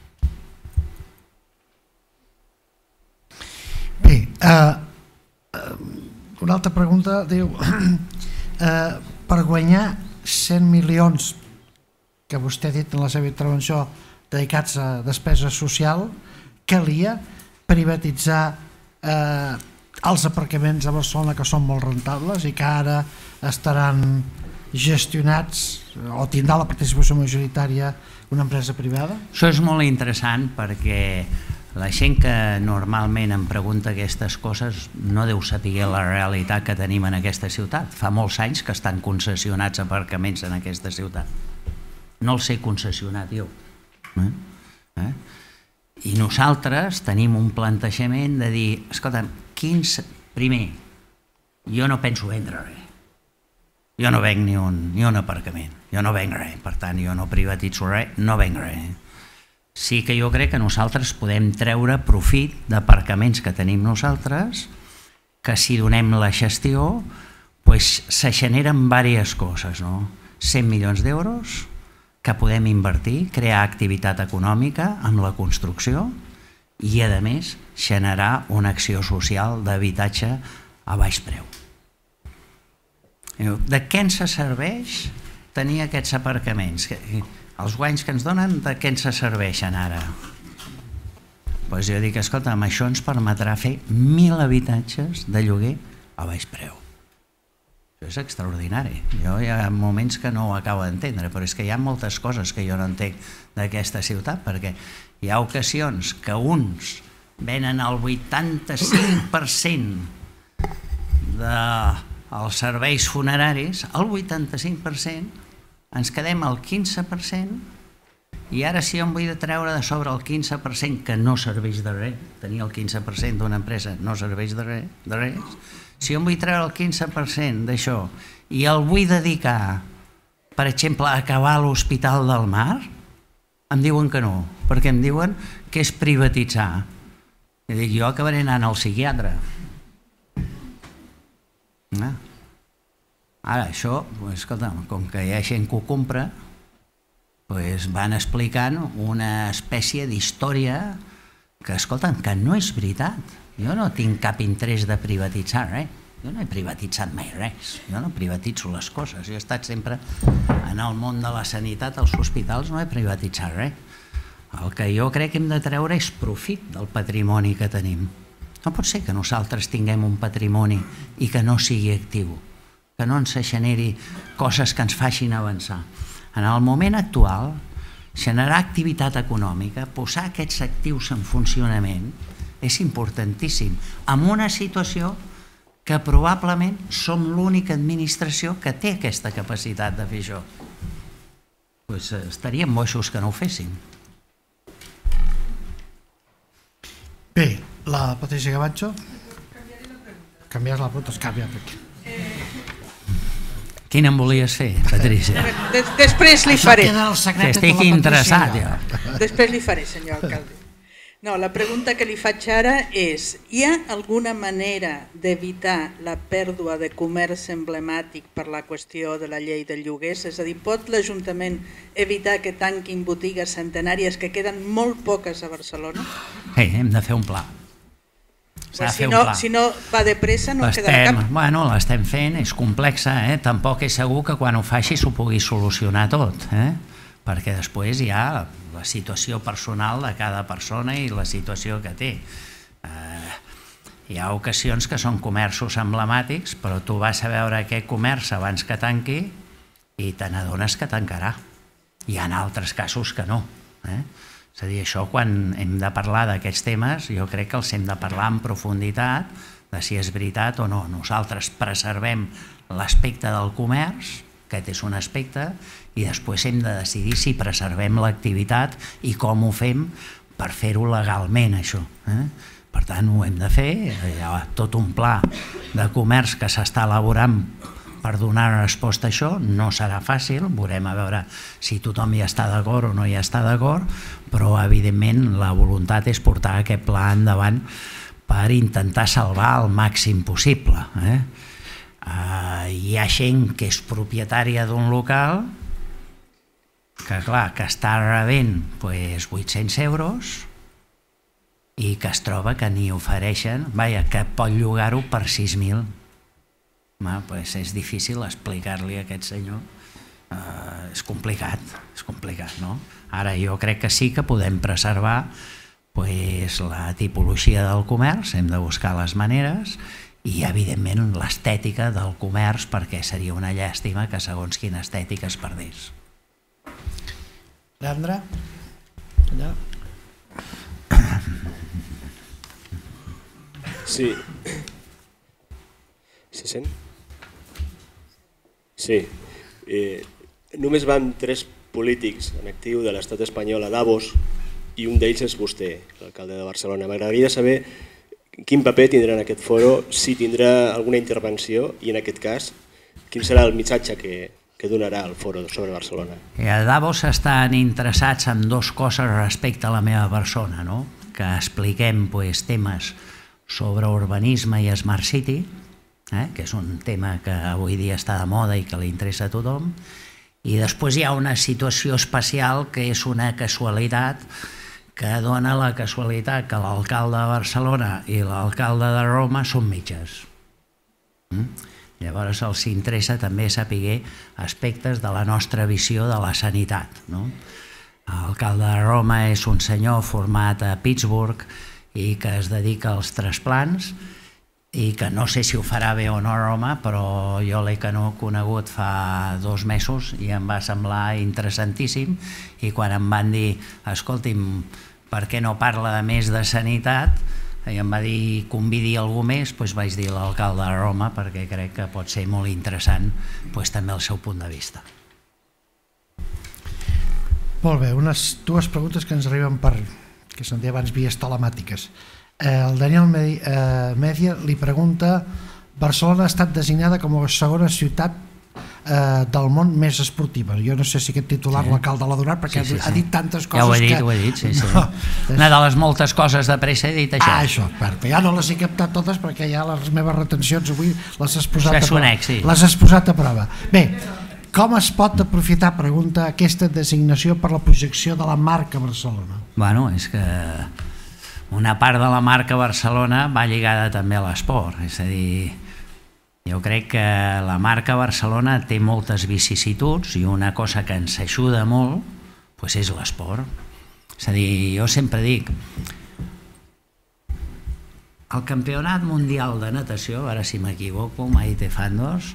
Bé, una altra pregunta diu, per guanyar cent milions, que vostè ha dit en la seva intervenció, dedicats a despesa social, calia privatitzar els aparcaments a Barcelona que són molt rentables i que ara estaran gestionats o tindrà la participació majoritària una empresa privada? Això és molt interessant perquè la gent que normalment em pregunta aquestes coses no deu saber la realitat que tenim en aquesta ciutat. Fa molts anys que estan concessionats aparcaments en aquesta ciutat. No els he concessionat jo. I nosaltres tenim un plantejament de dir, escolta, primer, jo no penso vendre res, jo no venc ni un aparcament, jo no venc res, per tant jo no privatitzo res, no venc res. Sí que jo crec que nosaltres podem treure profit d'aparcaments que tenim nosaltres, que si donem la gestió se generen diverses coses, cent milions d'euros que podem invertir, crear activitat econòmica amb la construcció i, a més, generar una acció social d'habitatge a baix preu. De què ens serveix tenir aquests aparcaments? Els guanys que ens donen, de què ens serveixen ara? Doncs jo dic, escolta, això ens permetrà fer mil habitatges de lloguer a baix preu. Això és extraordinari. Jo hi ha moments que no ho acabo d'entendre, però és que hi ha moltes coses que jo no entenc d'aquesta ciutat, perquè hi ha ocasions que uns venen el vuitanta-cinc per cent dels serveis funeraris, el vuitanta-cinc per cent, ens quedem al quinze per cent, i ara si jo em vull treure de sobre el quinze per cent que no serveix de res, tenir el quinze per cent d'una empresa no serveix de res, si jo em vull treure el quinze per cent d'això i el vull dedicar, per exemple, a acabar l'Hospital del Mar, em diuen que no, perquè em diuen que és privatitzar. I dic, jo acabaré anant al psiquiatre. Ara, això, com que hi ha gent que ho compra, van explicant una espècie d'història que, escolta'm, que no és veritat. Jo no tinc cap interès de privatitzar res. Jo no he privatitzat mai res. Jo no privatitzo les coses. Jo he estat sempre en el món de la sanitat, als hospitals, no he privatitzat res. El que jo crec que hem de treure és profit del patrimoni que tenim. No pot ser que nosaltres tinguem un patrimoni i que no sigui actiu, que no ens generi coses que ens facin avançar. En el moment actual, generar activitat econòmica, posar aquests actius en funcionament, és importantíssim, en una situació que probablement som l'única administració que té aquesta capacitat de fer això. Doncs estaríem boixos que no ho féssim. Bé, la Patricia Gavancho. Canviar la pregunta, es canvia. Quina em volies fer, Patricia? Després li faré. Estic interessat, ja. Després li faré, senyor alcalde. No, la pregunta que li faig ara és: hi ha alguna manera d'evitar la pèrdua de comerç emblemàtic per la qüestió de la llei de lloguers? És a dir, pot l'Ajuntament evitar que tanquin botigues centenàries que queden molt poques a Barcelona? Sí, hem de fer un pla. Pues si, no, si no va de pressa no quedarà cap. Bueno, l'estem fent, és complexa, eh? Tampoc és segur que quan ho faci s'ho pugui solucionar tot, eh? Perquè després hi ha la situació personal de cada persona i la situació que té. Eh, hi ha ocasions que són comerços emblemàtics, però tu vas a veure aquest comerç abans que tanqui i te n'adones que tancarà. Hi ha altres casos que no, eh? És a dir, això quan hem de parlar d'aquests temes jo crec que els hem de parlar en profunditat de si és veritat o no. Nosaltres preservem l'aspecte del comerç, aquest és un aspecte, i després hem de decidir si preservem l'activitat i com ho fem per fer-ho legalment, això. Per tant, ho hem de fer, hi ha tot un pla de comerç que s'està elaborant per donar resposta a això. No serà fàcil, veurem a veure si tothom hi està d'acord o no hi està d'acord, però evidentment la voluntat és portar aquest pla endavant per intentar salvar el màxim possible. Eh? Uh, hi ha gent que és propietària d'un local que clar, que està rebent pues, vuit-cents euros i que es troba que ni ofereixen, vaja, que pot llogar-ho per sis mil. Pues és difícil explicar-li a aquest senyor, uh, és complicat, és complicat, no? Ara jo crec que sí que podem preservar pues, la tipologia del comerç, hem de buscar les maneres i evidentment l'estètica del comerç, perquè seria una llàstima que segons quina estètica es perdés. Leandre? Allà. Sí. Se sent? Sí. Eh, només van tres polítics en actiu de l'estat espanyol a Davos i un d'ells és vostè, l'alcalde de Barcelona. M'agradaria saber quin paper tindrà en aquest foro, si tindrà alguna intervenció i en aquest cas quin serà el missatge que, que donarà el foro sobre Barcelona. A Davos estan interessats en dues coses respecte a la meva persona, no? Que expliquem pues, temes sobre urbanisme i Smart City, eh? que és un tema que avui dia està de moda i que li interessa a tothom, i després hi ha una situació especial que és una casualitat que dona la casualitat que l'alcalde de Barcelona i l'alcalde de Roma són metges. Mm? Llavors els interessa també saber aspectes de la nostra visió de la sanitat. No? L'alcalde de Roma és un senyor format a Pittsburgh i que es dedica als trasplants i que no sé si ho farà bé o no a Roma, però jo l'he conegut fa dos mesos i em va semblar interessantíssim i quan em van dir, escolti'm, per què no parla de més de sanitat? I em va dir, convidi algú més, doncs vaig dir l'alcalde de Roma perquè crec que pot ser molt interessant doncs, també el seu punt de vista. Molt bé, unes dues preguntes que ens arriben per, que se'n deia abans, vies telemàtiques. El Daniel Media li pregunta: Barcelona ha estat designada com a segona ciutat del món més esportiva. Jo no sé si aquest titular l'alcalde l'ha donat perquè ha dit tantes coses que... Ja ho he dit, ho he dit, sí, sí. Una de les moltes coses de pressa he dit això. Ah, això, ja no les he captat totes perquè ja les meves retencions avui les has posat a prova. Les has posat a prova. Bé, com es pot aprofitar, pregunta, aquesta designació per la projecció de la marca Barcelona? Bueno, és que una part de la marca Barcelona va lligada també a l'esport, és a dir, jo crec que la marca Barcelona té moltes vicissituds i una cosa que ens ajuda molt doncs és l'esport. És a dir, jo sempre dic, el Campionat Mundial de Natació, ara si m'equivoco, Maite Fandos,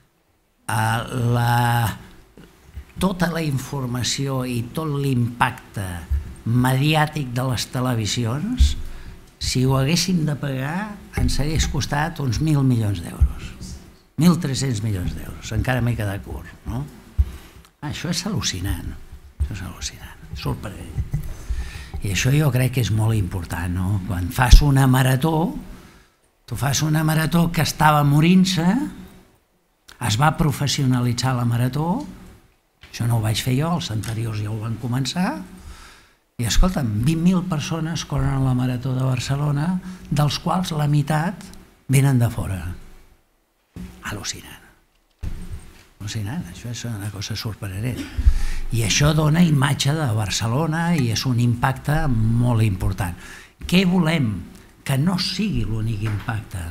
la, tota la informació i tot l'impacte mediàtic de les televisions, si ho haguéssim de pagar ens hagués costat uns mil milions d'euros, mil tres-cents milions d'euros, encara m'he quedat curt, no? Això és al·lucinant, això és al·lucinant, sorprenent. I això jo crec que és molt important, no? Quan fas una marató, tu fas una marató que estava morint-se, es va professionalitzar la marató, això no ho vaig fer jo, els anteriors ja ho van començar, i escolta'm, vint mil persones corren a la marató de Barcelona, dels quals la meitat venen de fora. Al·lucinant. Al·lucinant, això és una cosa sorprenent. I això dona imatge de Barcelona i és un impacte molt important. Què volem? Que no sigui l'únic impacte.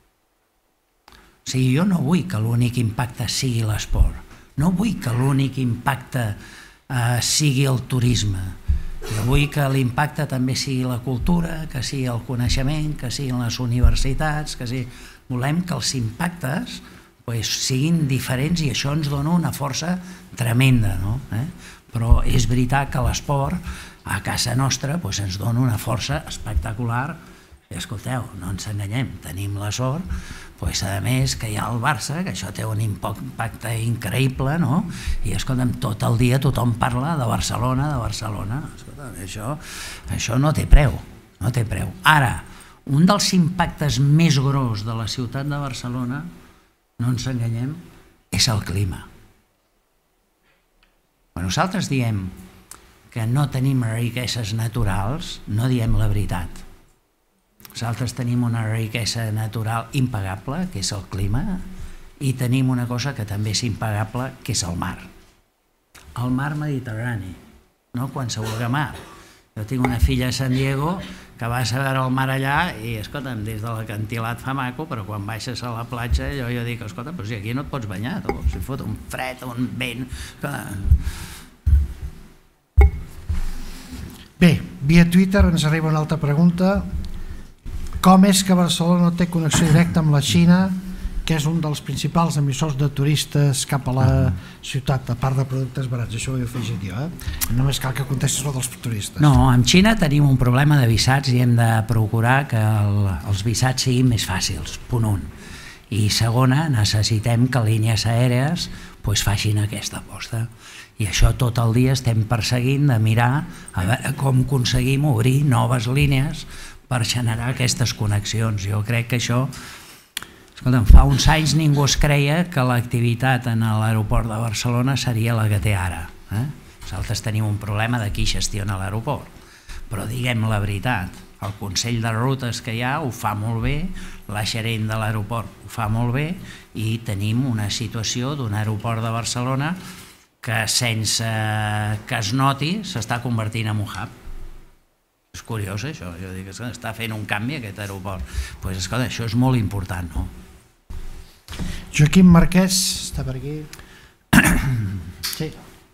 O sigui, jo no vull que l'únic impacte sigui l'esport. No vull que l'únic impacte eh, sigui el turisme. Jo vull que l'impacte també sigui la cultura, que sigui el coneixement, que siguin les universitats, que sigui... Volem que els impactes pues, siguin diferents i això ens dona una força tremenda, no? Eh? Però és veritat que l'esport a casa nostra pues, ens dona una força espectacular. I escolteu, no ens enganyem, tenim la sort, pues, a més que hi ha el Barça, que això té un impacte increïble, no? I escolta'm, tot el dia tothom parla de Barcelona, de Barcelona. Escolta'm, això, això no té preu, no té preu. Ara, un dels impactes més gros de la ciutat de Barcelona, no ens enganyem, és el clima. Quan nosaltres diem que no tenim riqueses naturals, no diem la veritat. Nosaltres tenim una riquesa natural impagable, que és el clima, i tenim una cosa que també és impagable, que és el mar. El mar Mediterrani, no qualsevol mar. Jo tinc una filla a San Diego que vas a veure el mar allà i, escolta'm, des de l'acantilat fa maco, però quan baixes a la platja jo, jo dic, escolta, però si aquí no et pots banyar, tu, si fot un fred, un vent... Bé, via Twitter ens arriba una altra pregunta. Com és que Barcelona no té connexió directa amb la Xina, que és un dels principals emissors de turistes cap a la ciutat, a part de productes barats? Això ho he afegit jo, eh? Només cal que contestis sobre els turistes. No, amb Xina tenim un problema de visats i hem de procurar que el, els visats siguin més fàcils, punt un. I segona, necessitem que línies aèries pues, facin aquesta aposta. I això tot el dia estem perseguint de mirar a veure com aconseguim obrir noves línies per generar aquestes connexions. Jo crec que això... Escolta'm, fa uns anys ningú es creia que l'activitat en l'aeroport de Barcelona seria la que té ara. Eh? Nosaltres tenim un problema de qui gestiona l'aeroport. Però diguem la veritat, el Consell de Rutes que hi ha ho fa molt bé, la gerent de l'aeroport ho fa molt bé i tenim una situació d'un aeroport de Barcelona que sense que es noti s'està convertint en un hub. És curiós això, jo dic, està fent un canvi aquest aeroport. Doncs pues, escolta, això és molt important, no? Joaquim Marquès, està per aquí. Sí.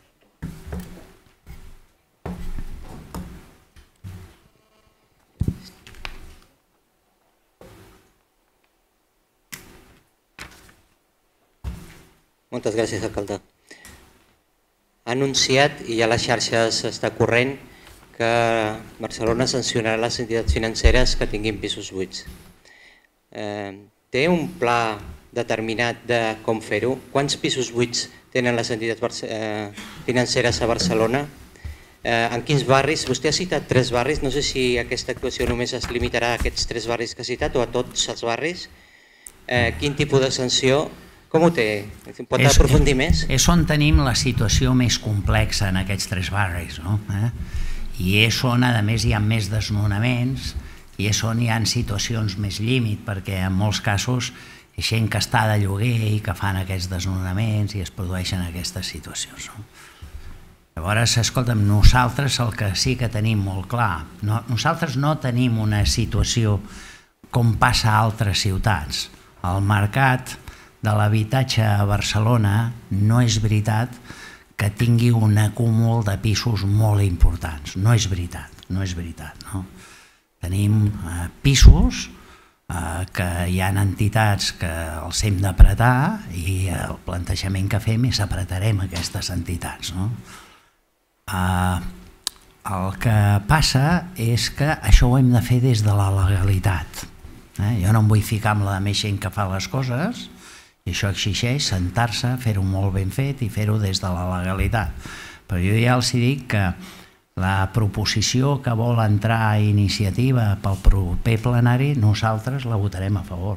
Moltes gràcies, alcalde. Ha anunciat, i ja a les xarxes està corrent, que Barcelona sancionarà les entitats financeres que tinguin pisos buits. Eh, té un pla determinat de com fer-ho? Quants pisos buits tenen les entitats eh, financeres a Barcelona? Eh, en quins barris? Vostè ha citat tres barris, no sé si aquesta actuació només es limitarà a aquests tres barris que ha citat o a tots els barris. Eh, quin tipus de sanció? Com ho té? Pot aprofundir més? És on tenim la situació més complexa en aquests tres barris, no? Eh? I és on, a més, hi ha més desnonaments i és on hi ha situacions més límit, perquè en molts casos és gent que està de lloguer i que fan aquests desnonaments i es produeixen aquestes situacions. No? Llavors, escolta'm, nosaltres el que sí que tenim molt clar, no, nosaltres no tenim una situació com passa a altres ciutats. El mercat de l'habitatge a Barcelona no és veritat que tingui un acúmul de pisos molt importants. No és veritat, no és veritat. No? Tenim eh, pisos eh, que hi ha entitats que els hem d'apretar i el plantejament que fem és apretarem aquestes entitats. No? Eh, El que passa és que això ho hem de fer des de la legalitat. Jo no em vull ficar amb la més gent que fa les coses, i això exigeix sentar-se, fer-ho molt ben fet i fer-ho des de la legalitat. Però jo ja els dic que la proposició que vol entrar a iniciativa pel proper plenari, nosaltres la votarem a favor.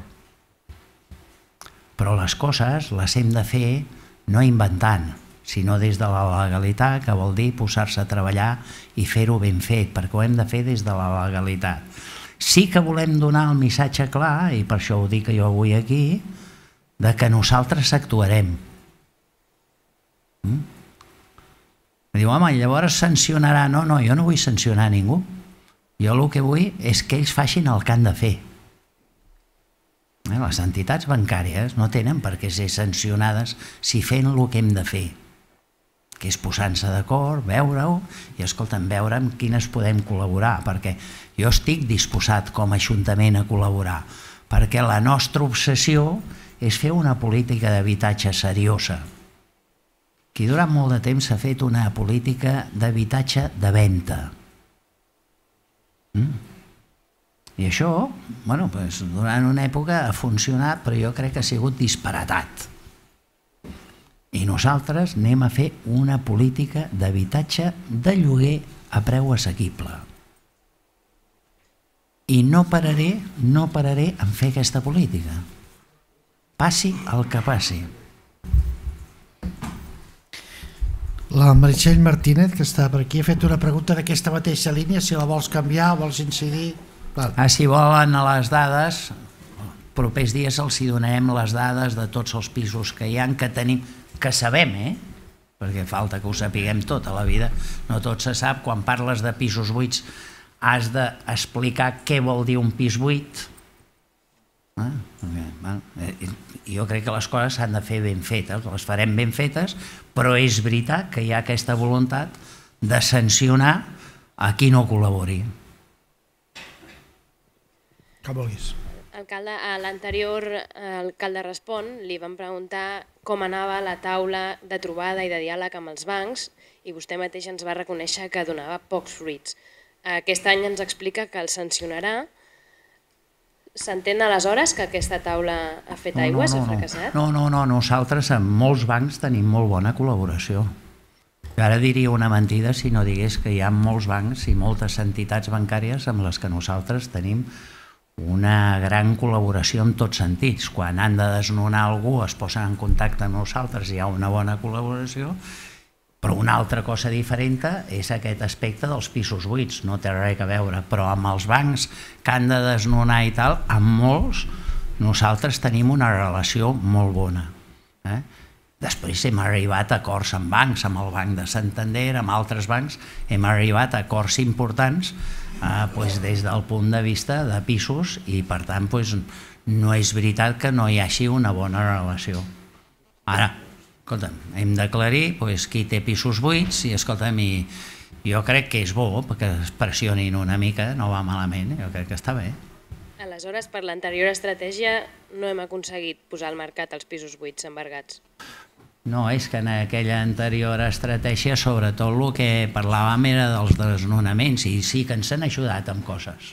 Però les coses les hem de fer no inventant, sinó des de la legalitat, que vol dir posar-se a treballar i fer-ho ben fet, perquè ho hem de fer des de la legalitat. Sí que volem donar el missatge clar, i per això ho dic jo avui aquí, de que nosaltres actuarem. Mm? Diu, home, llavors sancionarà. No, no, jo no vull sancionar ningú. Jo el que vull és que ells facin el que han de fer. Les entitats bancàries no tenen per què ser sancionades si fent el que hem de fer, que és posant-se d'acord, veure-ho i, escolta'm, veure amb quines podem col·laborar, perquè jo estic disposat com a Ajuntament a col·laborar, perquè la nostra obsessió és fer una política d'habitatge seriosa. Qui durant molt de temps s'ha fet una política d'habitatge de venda. Mm. I això, bueno, doncs, durant una època ha funcionat, però jo crec que ha sigut disparatat. I nosaltres anem a fer una política d'habitatge de lloguer a preu assequible. I no pararé, no pararé en fer aquesta política. Passi el que passi. La Meritxell Martínez, que està per aquí, ha fet una pregunta d'aquesta mateixa línia, si la vols canviar o vols incidir. Ah, si volen les dades, propers dies els donarem les dades de tots els pisos que hi ha, que tenim, que sabem, eh? Perquè falta que ho sapiguem tot a la vida, no tot se sap. Quan parles de pisos buits has d'explicar què vol dir un pis buit. Jo crec que les coses s'han de fer ben fetes, les farem ben fetes, però és veritat que hi ha aquesta voluntat de sancionar a qui no col·labori. Com vulguis. Alcalde, a l'anterior alcalde Respon li van preguntar com anava la taula de trobada i de diàleg amb els bancs i vostè mateix ens va reconèixer que donava pocs fruits. Aquest any ens explica que el sancionarà. S'entén aleshores que aquesta taula ha fet aigües, ha fracassat? No, no, no, nosaltres amb molts bancs tenim molt bona col·laboració. Jo ara diria una mentida si no digués que hi ha molts bancs i moltes entitats bancàries amb les que nosaltres tenim una gran col·laboració en tots sentits. Quan han de desnonar algú es posen en contacte amb nosaltres, hi ha una bona col·laboració, però una altra cosa diferent és aquest aspecte dels pisos buits, no té res a veure, però amb els bancs que han de desnonar i tal, amb molts nosaltres tenim una relació molt bona. Després hem arribat a acords amb bancs, amb el Banc de Santander, amb altres bancs, hem arribat a acords importants des del punt de vista de pisos i per tant no és veritat que no hi hagi una bona relació. Ara, escolta'm, hem d'aclarir qui té pisos buits i escolta'm, jo crec que és bo perquè es pressionin una mica, no va malament, jo crec que està bé. Aleshores, per l'anterior estratègia no hem aconseguit posar al mercat els pisos buits embargats. No, és que en aquella anterior estratègia sobretot el que parlàvem era dels desnonaments i sí que ens han ajudat amb coses.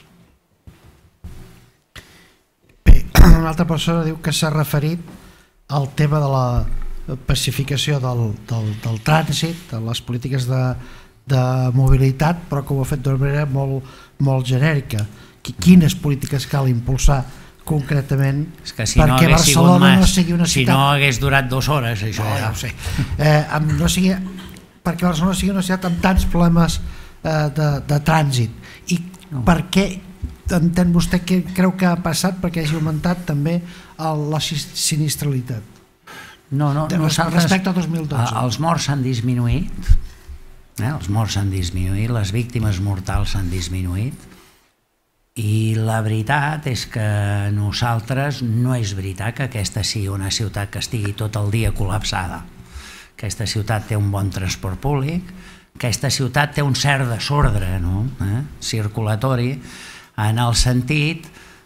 Bé, una altra persona diu que s'ha referit al tema de la pacificació del, del, del trànsit, de les polítiques de, de mobilitat, però que ho ha fet d'una manera molt, molt genèrica. Quines polítiques cal impulsar concretament si perquè no Barcelona mas, no sigui una ciutat... Si no hagués durat dues hores, això no, ja ho sé. Eh, amb, no sigui, perquè Barcelona sigui una ciutat amb tants problemes eh, de, de trànsit. I no. Per què entén vostè que creu que ha passat perquè hagi augmentat també el, la sinistralitat? No, no, nosaltres, respecte al dos mil dotze. Els morts s'han disminuït, eh, els morts s'han disminuït, les víctimes mortals s'han disminuït i la veritat és que nosaltres no és veritat que aquesta sigui una ciutat que estigui tot el dia col·lapsada. Aquesta ciutat té un bon transport públic, aquesta ciutat té un cert desordre, no? eh? circulatori, en el sentit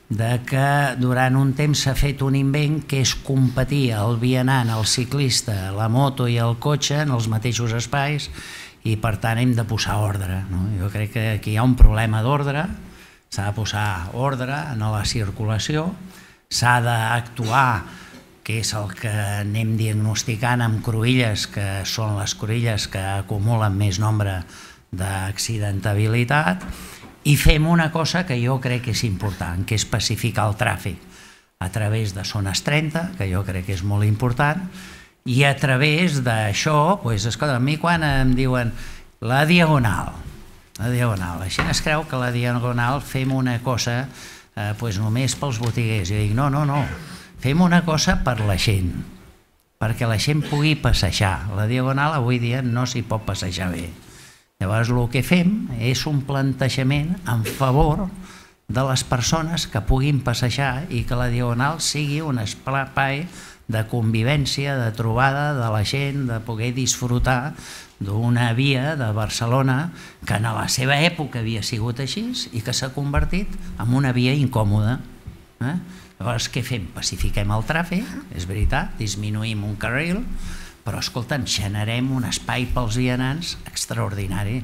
de que durant un temps s'ha fet un invent que és competir el vianant, el ciclista, la moto i el cotxe en els mateixos espais, i per tant hem de posar ordre. Jo crec que aquí hi ha un problema d'ordre, s'ha de posar ordre en la circulació, s'ha d'actuar, que és el que anem diagnosticant amb cruïlles, que són les cruïlles que acumulen més nombre d'accidentabilitat, i fem una cosa que jo crec que és important, que és pacificar el tràfic a través de zones trenta, que jo crec que és molt important, i a través d'això, escolta, a mi quan em diuen la diagonal, la diagonal, així es creu que la diagonal fem una cosa només pels botiguers. Jo dic, no, no, no, fem una cosa per la gent, perquè la gent pugui passejar. La diagonal avui dia no s'hi pot passejar bé. Llavors el que fem és un plantejament en favor de les persones que puguin passejar i que la diagonal sigui un espai de convivència, de trobada de la gent, de poder disfrutar d'una via de Barcelona que en la seva època havia sigut així i que s'ha convertit en una via incòmoda. Llavors què fem? Pacifiquem el tràfic, és veritat, disminuïm un carril, però escolta'm, generem un espai pels vianants extraordinari.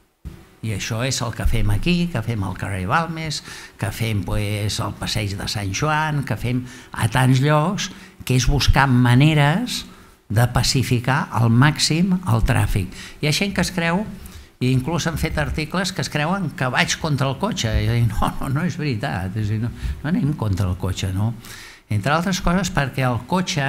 I això és el que fem aquí, que fem al carrer Balmes, que fem al passeig de Sant Joan, que fem a tants llocs, que és buscar maneres de pacificar al màxim el tràfic. Hi ha gent que es creu, i inclús han fet articles que es creuen que vaig contra el cotxe. I jo dic, no, no, no és veritat, no anem contra el cotxe, no. Entre altres coses perquè el cotxe,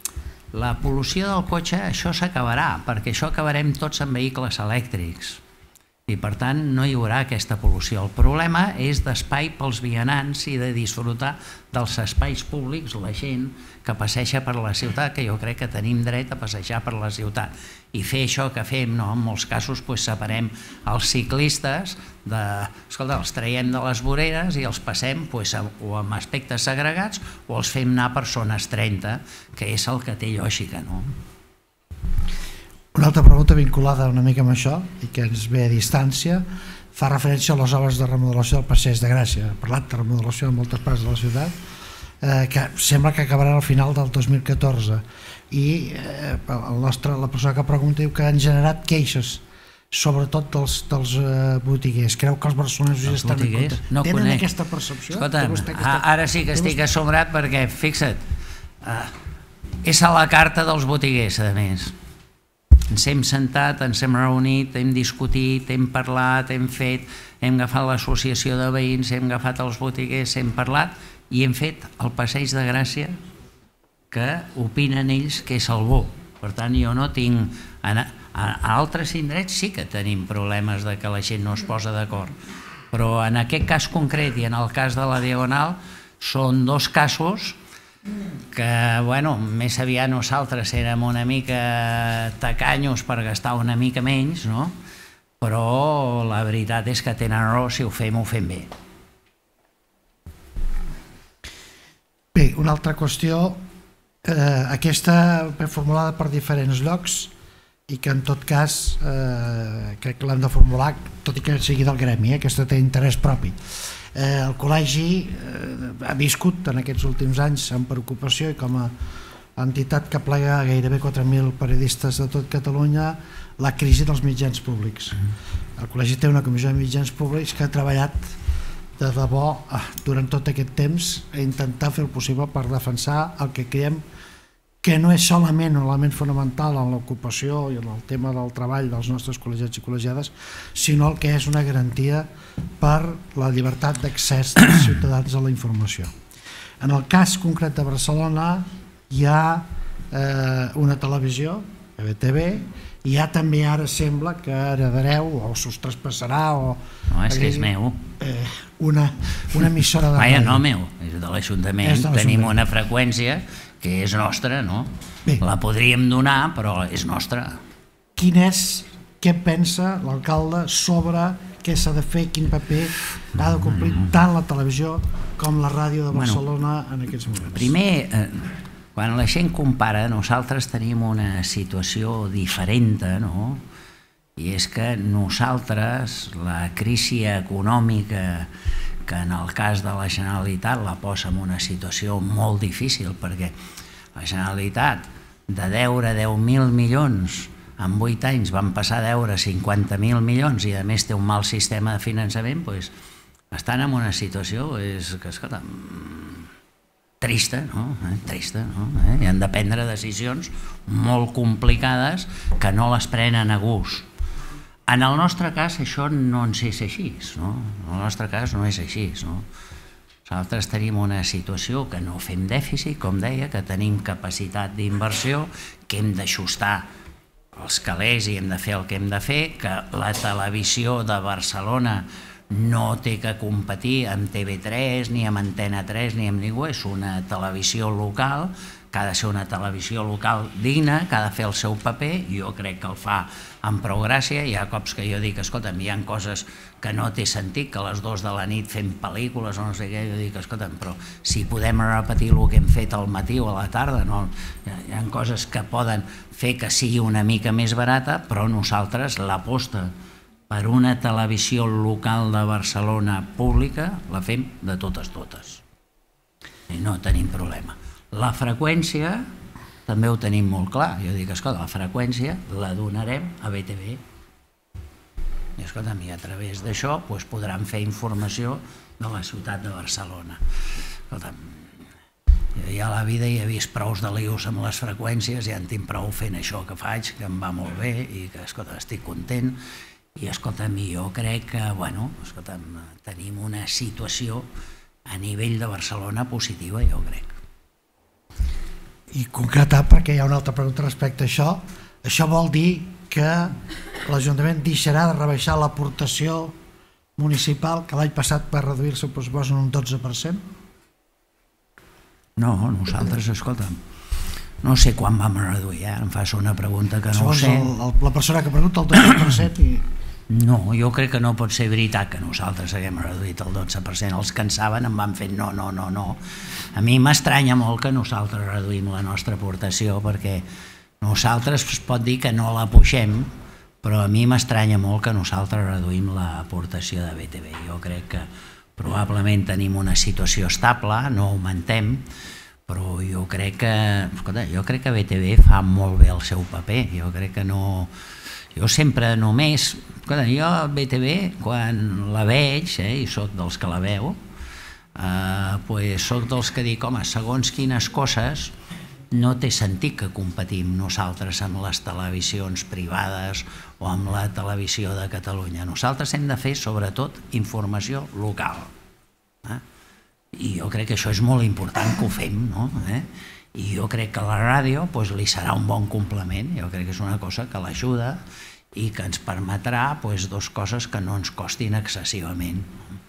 la pol·lució del cotxe, això s'acabarà, perquè això acabarem tots amb vehicles elèctrics. I per tant no hi haurà aquesta pol·lució. El problema és d'espai pels vianants i de disfrutar dels espais públics, la gent que passeja per la ciutat, que jo crec que tenim dret a passejar per la ciutat. I fer això que fem, en molts casos separem els ciclistes, escolta, els traiem de les voreres i els passem o amb aspectes segregats o els fem anar per zones trenta, que és el que té lògica, no? Una altra pregunta vinculada una mica amb això i que ens ve a distància fa referència a les obres de remodelació del Passeig de Gràcia. Ha parlat de remodelació en moltes parts de la ciutat que sembla que acabaran al final del dos mil catorze i la persona que pregunta diu que han generat queixes sobretot dels botiguers. Creu que els barcelonesos estan en compte? Tenen aquesta percepció? Ara sí que estic assombrat perquè, fixa't, és a la carta dels botiguers, a més. Ens hem sentat, ens hem reunit, hem discutit, hem parlat, hem fet, hem agafat l'associació de veïns, hem agafat els botiguers, hem parlat i hem fet el Passeig de Gràcia que opinen ells que és el bo. Per tant, jo no tinc... A altres indrets sí que tenim problemes de que la gent no es posa d'acord, però en aquest cas concret i en el cas de la Diagonal són dos casos que, bueno, més aviat nosaltres érem una mica tacanyos per gastar una mica menys, no? Però la veritat és que tenen raó, si ho fem, ho fem bé. Bé, una altra qüestió, aquesta formulada per diferents llocs i que en tot cas crec que l'hem de formular, tot i que sigui del gremi, aquesta té interès propi. El col·legi ha viscut en aquests últims anys amb preocupació i com a entitat que plega gairebé quatre mil periodistes de tot Catalunya la crisi dels mitjans públics. El col·legi té una comissió de mitjans públics que ha treballat de debò durant tot aquest temps a intentar fer el possible per defensar el que creiem que no és solament un element fonamental en l'ocupació i en el tema del treball dels nostres col·legiats i col·legiades, sinó el que és una garantia per la llibertat d'accés dels ciutadans a la informació. En el cas concret de Barcelona hi ha una televisió, B T V, i ja també ara sembla que heredareu o s'us traspassarà o... No, és que és meu. Una emissora de... Vaja, no meu, és de l'Ajuntament. Tenim una freqüència que és nostra, no? La podríem donar, però és nostra. Quin és, què pensa l'alcalde sobre què s'ha de fer, quin paper ha de complir tant la televisió com la ràdio de Barcelona en aquests moments? Primer, quan la gent compara, nosaltres tenim una situació diferent, no? I és que nosaltres, la crisi econòmica que en el cas de la Generalitat la posa en una situació molt difícil, perquè la Generalitat de deure deu mil milions en vuit anys van passar a deure cinquanta mil milions i a més té un mal sistema de finançament, doncs estan en una situació és, que, escolta, trista, no? Eh? Trista, no? Eh? I han de prendre decisions molt complicades que no les prenen a gust. En el nostre cas això no ens és així, no? En el nostre cas no és així, no? Nosaltres tenim una situació que no fem dèficit, com deia, que tenim capacitat d'inversió, que hem d'ajustar els calés i hem de fer el que hem de fer, que la televisió de Barcelona no té que competir amb T V tres, ni amb Antena tres, ni amb ningú, és una televisió local, que ha de ser una televisió local digna, que ha de fer el seu paper, jo crec que el fa amb prou gràcia. Hi ha cops que jo dic, escolta'm, hi ha coses que no té sentit, que a les dues de la nit fem pel·lícules o no sé què, jo dic, escolta'm, però si podem repetir el que hem fet al matí o a la tarda, no? Hi ha coses que poden fer que sigui una mica més barata, però nosaltres l'aposta per una televisió local de Barcelona pública la fem de totes totes. I no tenim problema. La freqüència també ho tenim molt clar. Jo dic, escolta, la freqüència la donarem a B T V. I escolta'm, i a través d'això podran fer informació de la ciutat de Barcelona. Escolta'm, jo ja a la vida hi he vist prous de lius amb les freqüències, ja en tinc prou fent això que faig, que em va molt bé i que, escolta, estic content. I, escolta'm, jo crec que, bueno, escolta'm, tenim una situació a nivell de Barcelona positiva, jo crec. I concretar, perquè hi ha una altra pregunta respecte a això, això vol dir que l'Ajuntament deixarà de rebaixar l'aportació municipal, que l'any passat va reduir el seu pressupost en un dotze per cent? No, nosaltres, escolta'm, no sé quan vam reduir, eh? Em fas una pregunta que no ho sé. Segons la persona que pregunta, el dotze per cent i... No, jo crec que no pot ser veritat que nosaltres haguem reduït el dotze per cent. Els que en saben em van fent no, no, no, no. A mi m'estranya molt que nosaltres reduïm la nostra aportació, perquè nosaltres es pot dir que no la puixem, però a mi m'estranya molt que nosaltres reduïm l'aportació de B T V. Jo crec que probablement tenim una situació estable, no augmentem, però jo crec que, escolta, jo crec que B T V fa molt bé el seu paper. Jo crec que no... Jo sempre només... Escolta, jo B T V, quan la veig, eh, i soc dels que la veu, eh, pues soc dels que dic, home, segons quines coses no té sentit que competim nosaltres amb les televisions privades o amb la televisió de Catalunya. Nosaltres hem de fer, sobretot, informació local. Eh? I jo crec que això és molt important que ho fem, no? Eh? I jo crec que la ràdio pues, li serà un bon complement. Jo crec que és una cosa que l'ajuda i que ens permetrà pues, dues coses que no ens costin excessivament.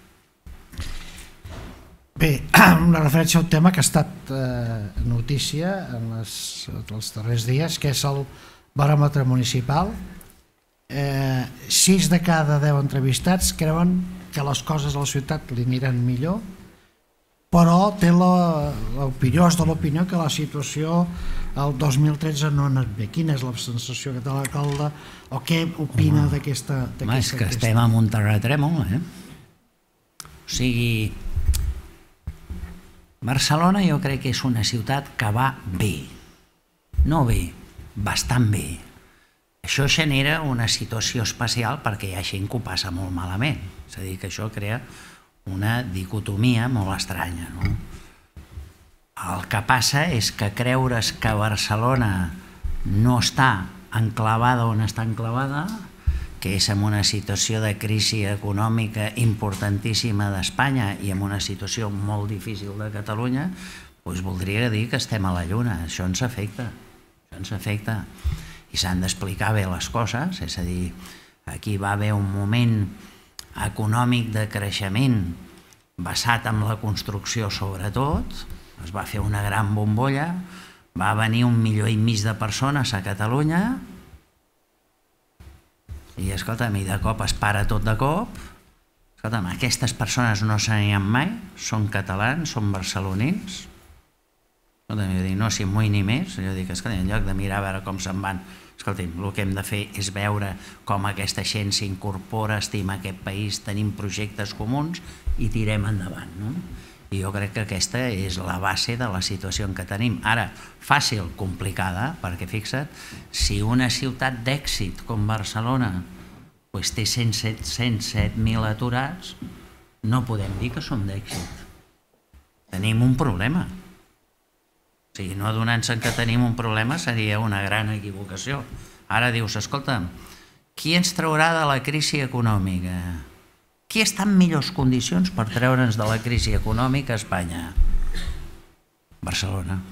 Bé, una referència a un tema que ha estat eh, notícia en les, els darrers dies, que és el baròmetre municipal. Eh, sis de cada deu entrevistats creuen que les coses a la ciutat li aniran millor, però té l'opinió, és de l'opinió que la situació el dos mil tretze no ha anat bé. Quina és la sensació que té l'alcalde o què opina d'aquesta enquesta? És que estem en un terratrèmol, eh? O sigui, Barcelona jo crec que és una ciutat que va bé, no bé, bastant bé. Això genera una situació especial perquè hi ha gent que ho passa molt malament, és a dir, que això crea una dicotomia molt estranya, no? El que passa és que creure's que Barcelona no està enclavada on està enclavada, que és en una situació de crisi econòmica importantíssima d'Espanya i en una situació molt difícil de Catalunya, doncs voldria dir que estem a la lluna. Això ens afecta, això ens afecta. I s'han d'explicar bé les coses, és a dir, aquí va haver un moment econòmic de creixement basat en la construcció sobretot, es va fer una gran bombolla, va venir un milió i mig de persones a Catalunya i, escolta'm, i de cop es para tot de cop. Escolta'm, aquestes persones no se n'hi han mai, són catalans, són barcelonins. no s'hi amoïni més, jo dic, en lloc de mirar a veure com se'n van, escolti'm, el que hem de fer és veure com aquesta gent s'incorpora, estima aquest país, tenim projectes comuns i tirem endavant, no? I jo crec que aquesta és la base de la situació en què tenim. Ara, fàcil, complicada, perquè fixa't, si una ciutat d'èxit com Barcelona té cent set mil aturats, no podem dir que som d'èxit. Tenim un problema. O sigui, no adonant-se que tenim un problema seria una gran equivocació. Ara dius, escolta, qui ens traurà de la crisi econòmica? Qui està en millors condicions per treure'ns de la crisi econòmica a Espanya? Barcelona.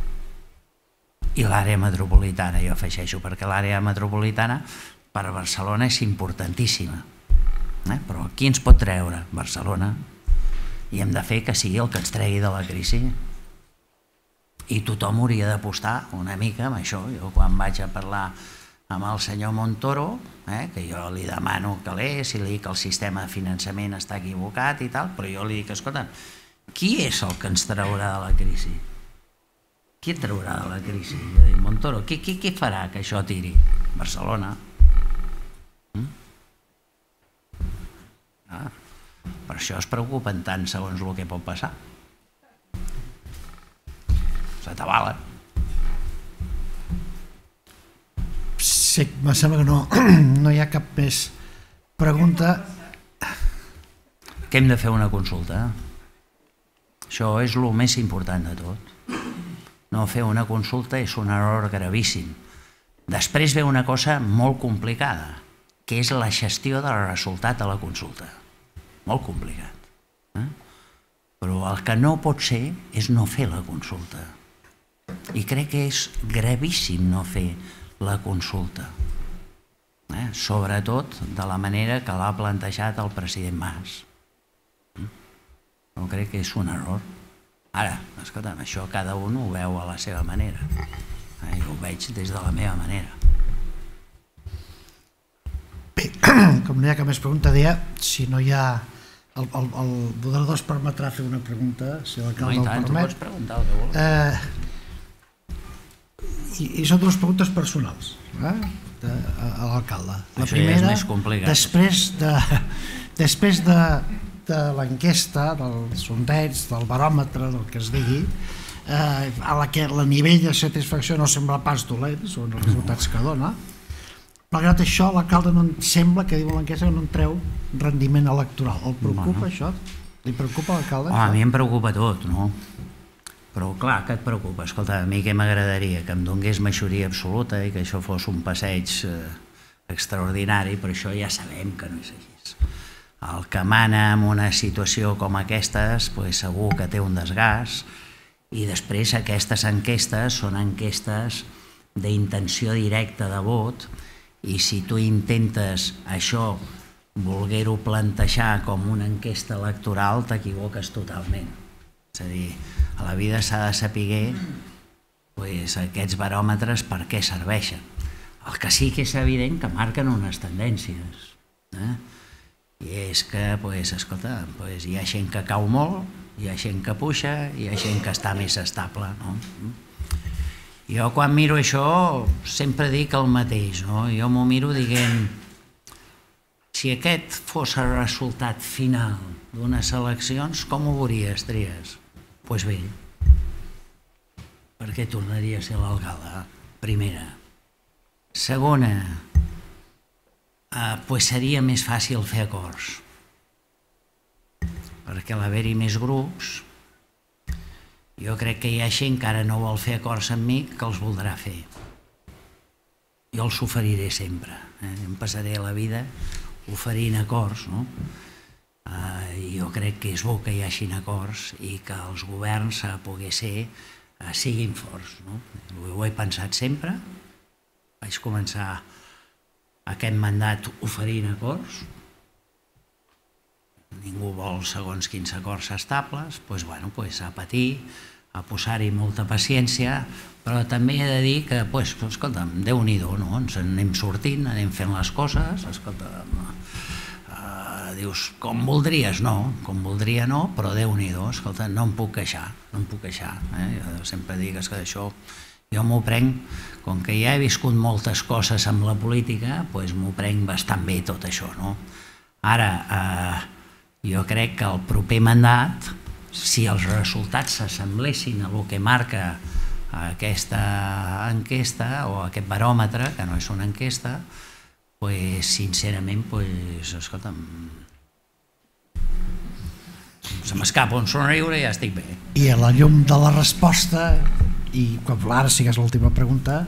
I l'àrea metropolitana, jo afegeixo, perquè l'àrea metropolitana per a Barcelona és importantíssima. Però qui ens pot treure? Barcelona. I hem de fer que sigui el que ens tregui de la crisi. I tothom hauria d'apostar una mica amb això. Jo quan vaig a parlar amb el senyor Montoro, que jo li demano que l'és i li dic que el sistema de finançament està equivocat i tal, però jo li dic, escolta, qui és el que ens traurà de la crisi? Qui et traurà de la crisi? Jo dic, Montoro, qui farà que això tiri? Barcelona. Per això es preocupen tant segons el que pot passar. S'atabalen. Sí, em sembla que no, no hi ha cap més pregunta. Que hem de fer una consulta. Això és el més important de tot. No fer una consulta és un error gravíssim. Després ve una cosa molt complicada, que és la gestió del resultat de la consulta. Molt complicat. Però el que no pot ser és no fer la consulta. I crec que és gravíssim no fer la consulta, sobretot de la manera que l'ha plantejat el president Mas. Jo crec que és un error. Ara, escolta'm, això cada un ho veu a la seva manera. Jo ho veig des de la meva manera. Bé, com no hi ha cap més pregunta, deia, si no hi ha... El moderador es permetrà fer una pregunta, si l'alcalde el permet. No, i tant, tu pots preguntar el que vols. I són dues preguntes personals a l'alcalde. La primera, després de l'enquesta, del sondeig, del baròmetre, del que es digui, a la que el nivell de satisfacció no sembla pas dolent, són els resultats que dona, malgrat això l'alcalde no sembla, que diu l'enquesta, que no en treu rendiment electoral. El preocupa això? Li preocupa l'alcalde? A mi em preocupa tot, no? Però clar, què et preocupa? Escolta, a mi què m'agradaria? Que em donés majoria absoluta i que això fos un passeig extraordinari, però això ja sabem que no és així. El que mana en una situació com aquestes segur que té un desgast, i després aquestes enquestes són enquestes d'intenció directa de vot, i si tu intentes això voler-ho plantejar com una enquesta electoral t'equivoques totalment. És a dir, a la vida s'ha de saber aquests baròmetres per què serveixen. El que sí que és evident que marquen unes tendències. I és que, escolta, hi ha gent que cau molt, hi ha gent que puja, hi ha gent que està més estable. Jo quan miro això sempre dic el mateix. Jo m'ho miro dient, si aquest fos el resultat final d'unes eleccions, com ho veuries, Trias? Doncs bé, per què tornaria a ser l'alcalde? Primera. Segona, seria més fàcil fer acords, perquè a l'haver-hi més grups, jo crec que hi ha gent que ara no vol fer acords amb mi que els voldrà fer. Jo els oferiré sempre. Em passaré la vida oferint acords, no? Jo crec que és bo que hi hagin acords i que els governs siguin forts. Ho he pensat sempre. Vaig començar aquest mandat oferint acords. Ningú vol segons quins acords estables. Doncs a patir, a posar-hi molta paciència, però també he de dir que, escolta'm, Déu-n'hi-do, ens anem sortint, anem fent les coses, escolta'm, dius, com voldries? No, com voldria no, però Déu-n'hi-do, escolta, no em puc queixar, no em puc queixar. Jo sempre dic que això jo m'ho prenc, com que ja he viscut moltes coses amb la política, doncs m'ho prenc bastant bé tot això, no? Ara, jo crec que el proper mandat, si els resultats s'assemblessin a el que marca aquesta enquesta o aquest baròmetre, que no és una enquesta, pues sincerament, pues, escolta'm, se m'escapa un somriure i ja estic bé. I a la llum de la resposta, i quan ara sigues l'última pregunta,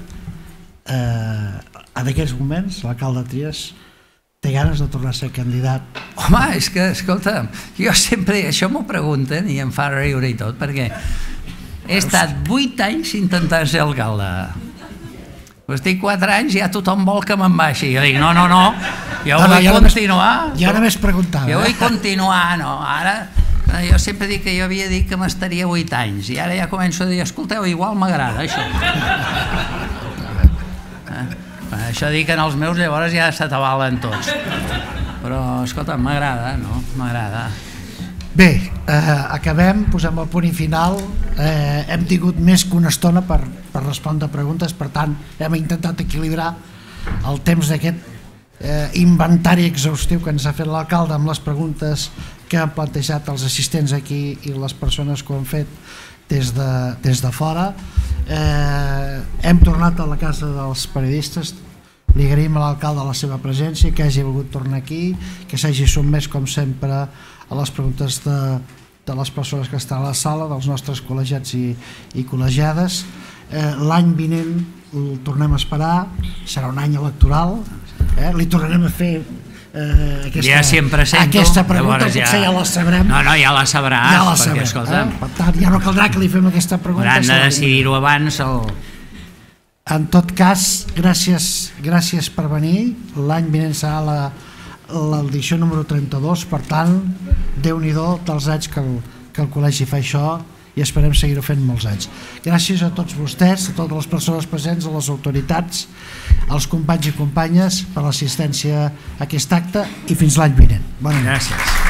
en aquests moments l'alcalde Trias té ganes de tornar a ser candidat? Home, és que, escolta'm, jo sempre, això m'ho pregunten i em fa riure i tot, perquè he estat vuit anys intentant ser alcalde. Estic quatre anys i ja tothom vol que me'n baixi. Jo dic, no, no, no, jo vull continuar. Ja només preguntava. Jo vull continuar, no. Ara, jo sempre dic que jo havia dit que m'estaria vuit anys i ara ja començo a dir, escolteu, igual m'agrada això. Això dic que en els meus llavors ja s'atabalen tots. Però, escolta, m'agrada, no? M'agrada. Bé, acabem, posem el punt i final. Hem tingut més que una estona per respondre preguntes, per tant, hem intentat equilibrar el temps d'aquest inventari exhaustiu que ens ha fet l'alcalde amb les preguntes que han plantejat els assistents aquí i les persones que ho han fet des de fora. Hem tornat a la casa dels periodistes. Li agraïm a l'alcalde la seva presència, que hagi volgut tornar aquí, que s'hagi sotmès, com sempre, a les preguntes de les persones que estan a la sala, dels nostres col·legiats i col·legiades. L'any vinent el tornem a esperar, serà un any electoral, li tornarem a fer aquesta pregunta, potser ja la sabrem. No, no, ja la sabràs, perquè, escolta'm, per tant, ja no caldrà que li fem aquesta pregunta. Hauran de decidir-ho abans. En tot cas, gràcies per venir. L'any vinent serà l'edició número trenta-dos, per tant, Déu-n'hi-do dels anys que el col·legi fa això i esperem seguir-ho fent molts anys. Gràcies a tots vostès, a totes les persones presents, a les autoritats, als companys i companyes per l'assistència a aquest acte i fins l'any vinent. Gràcies.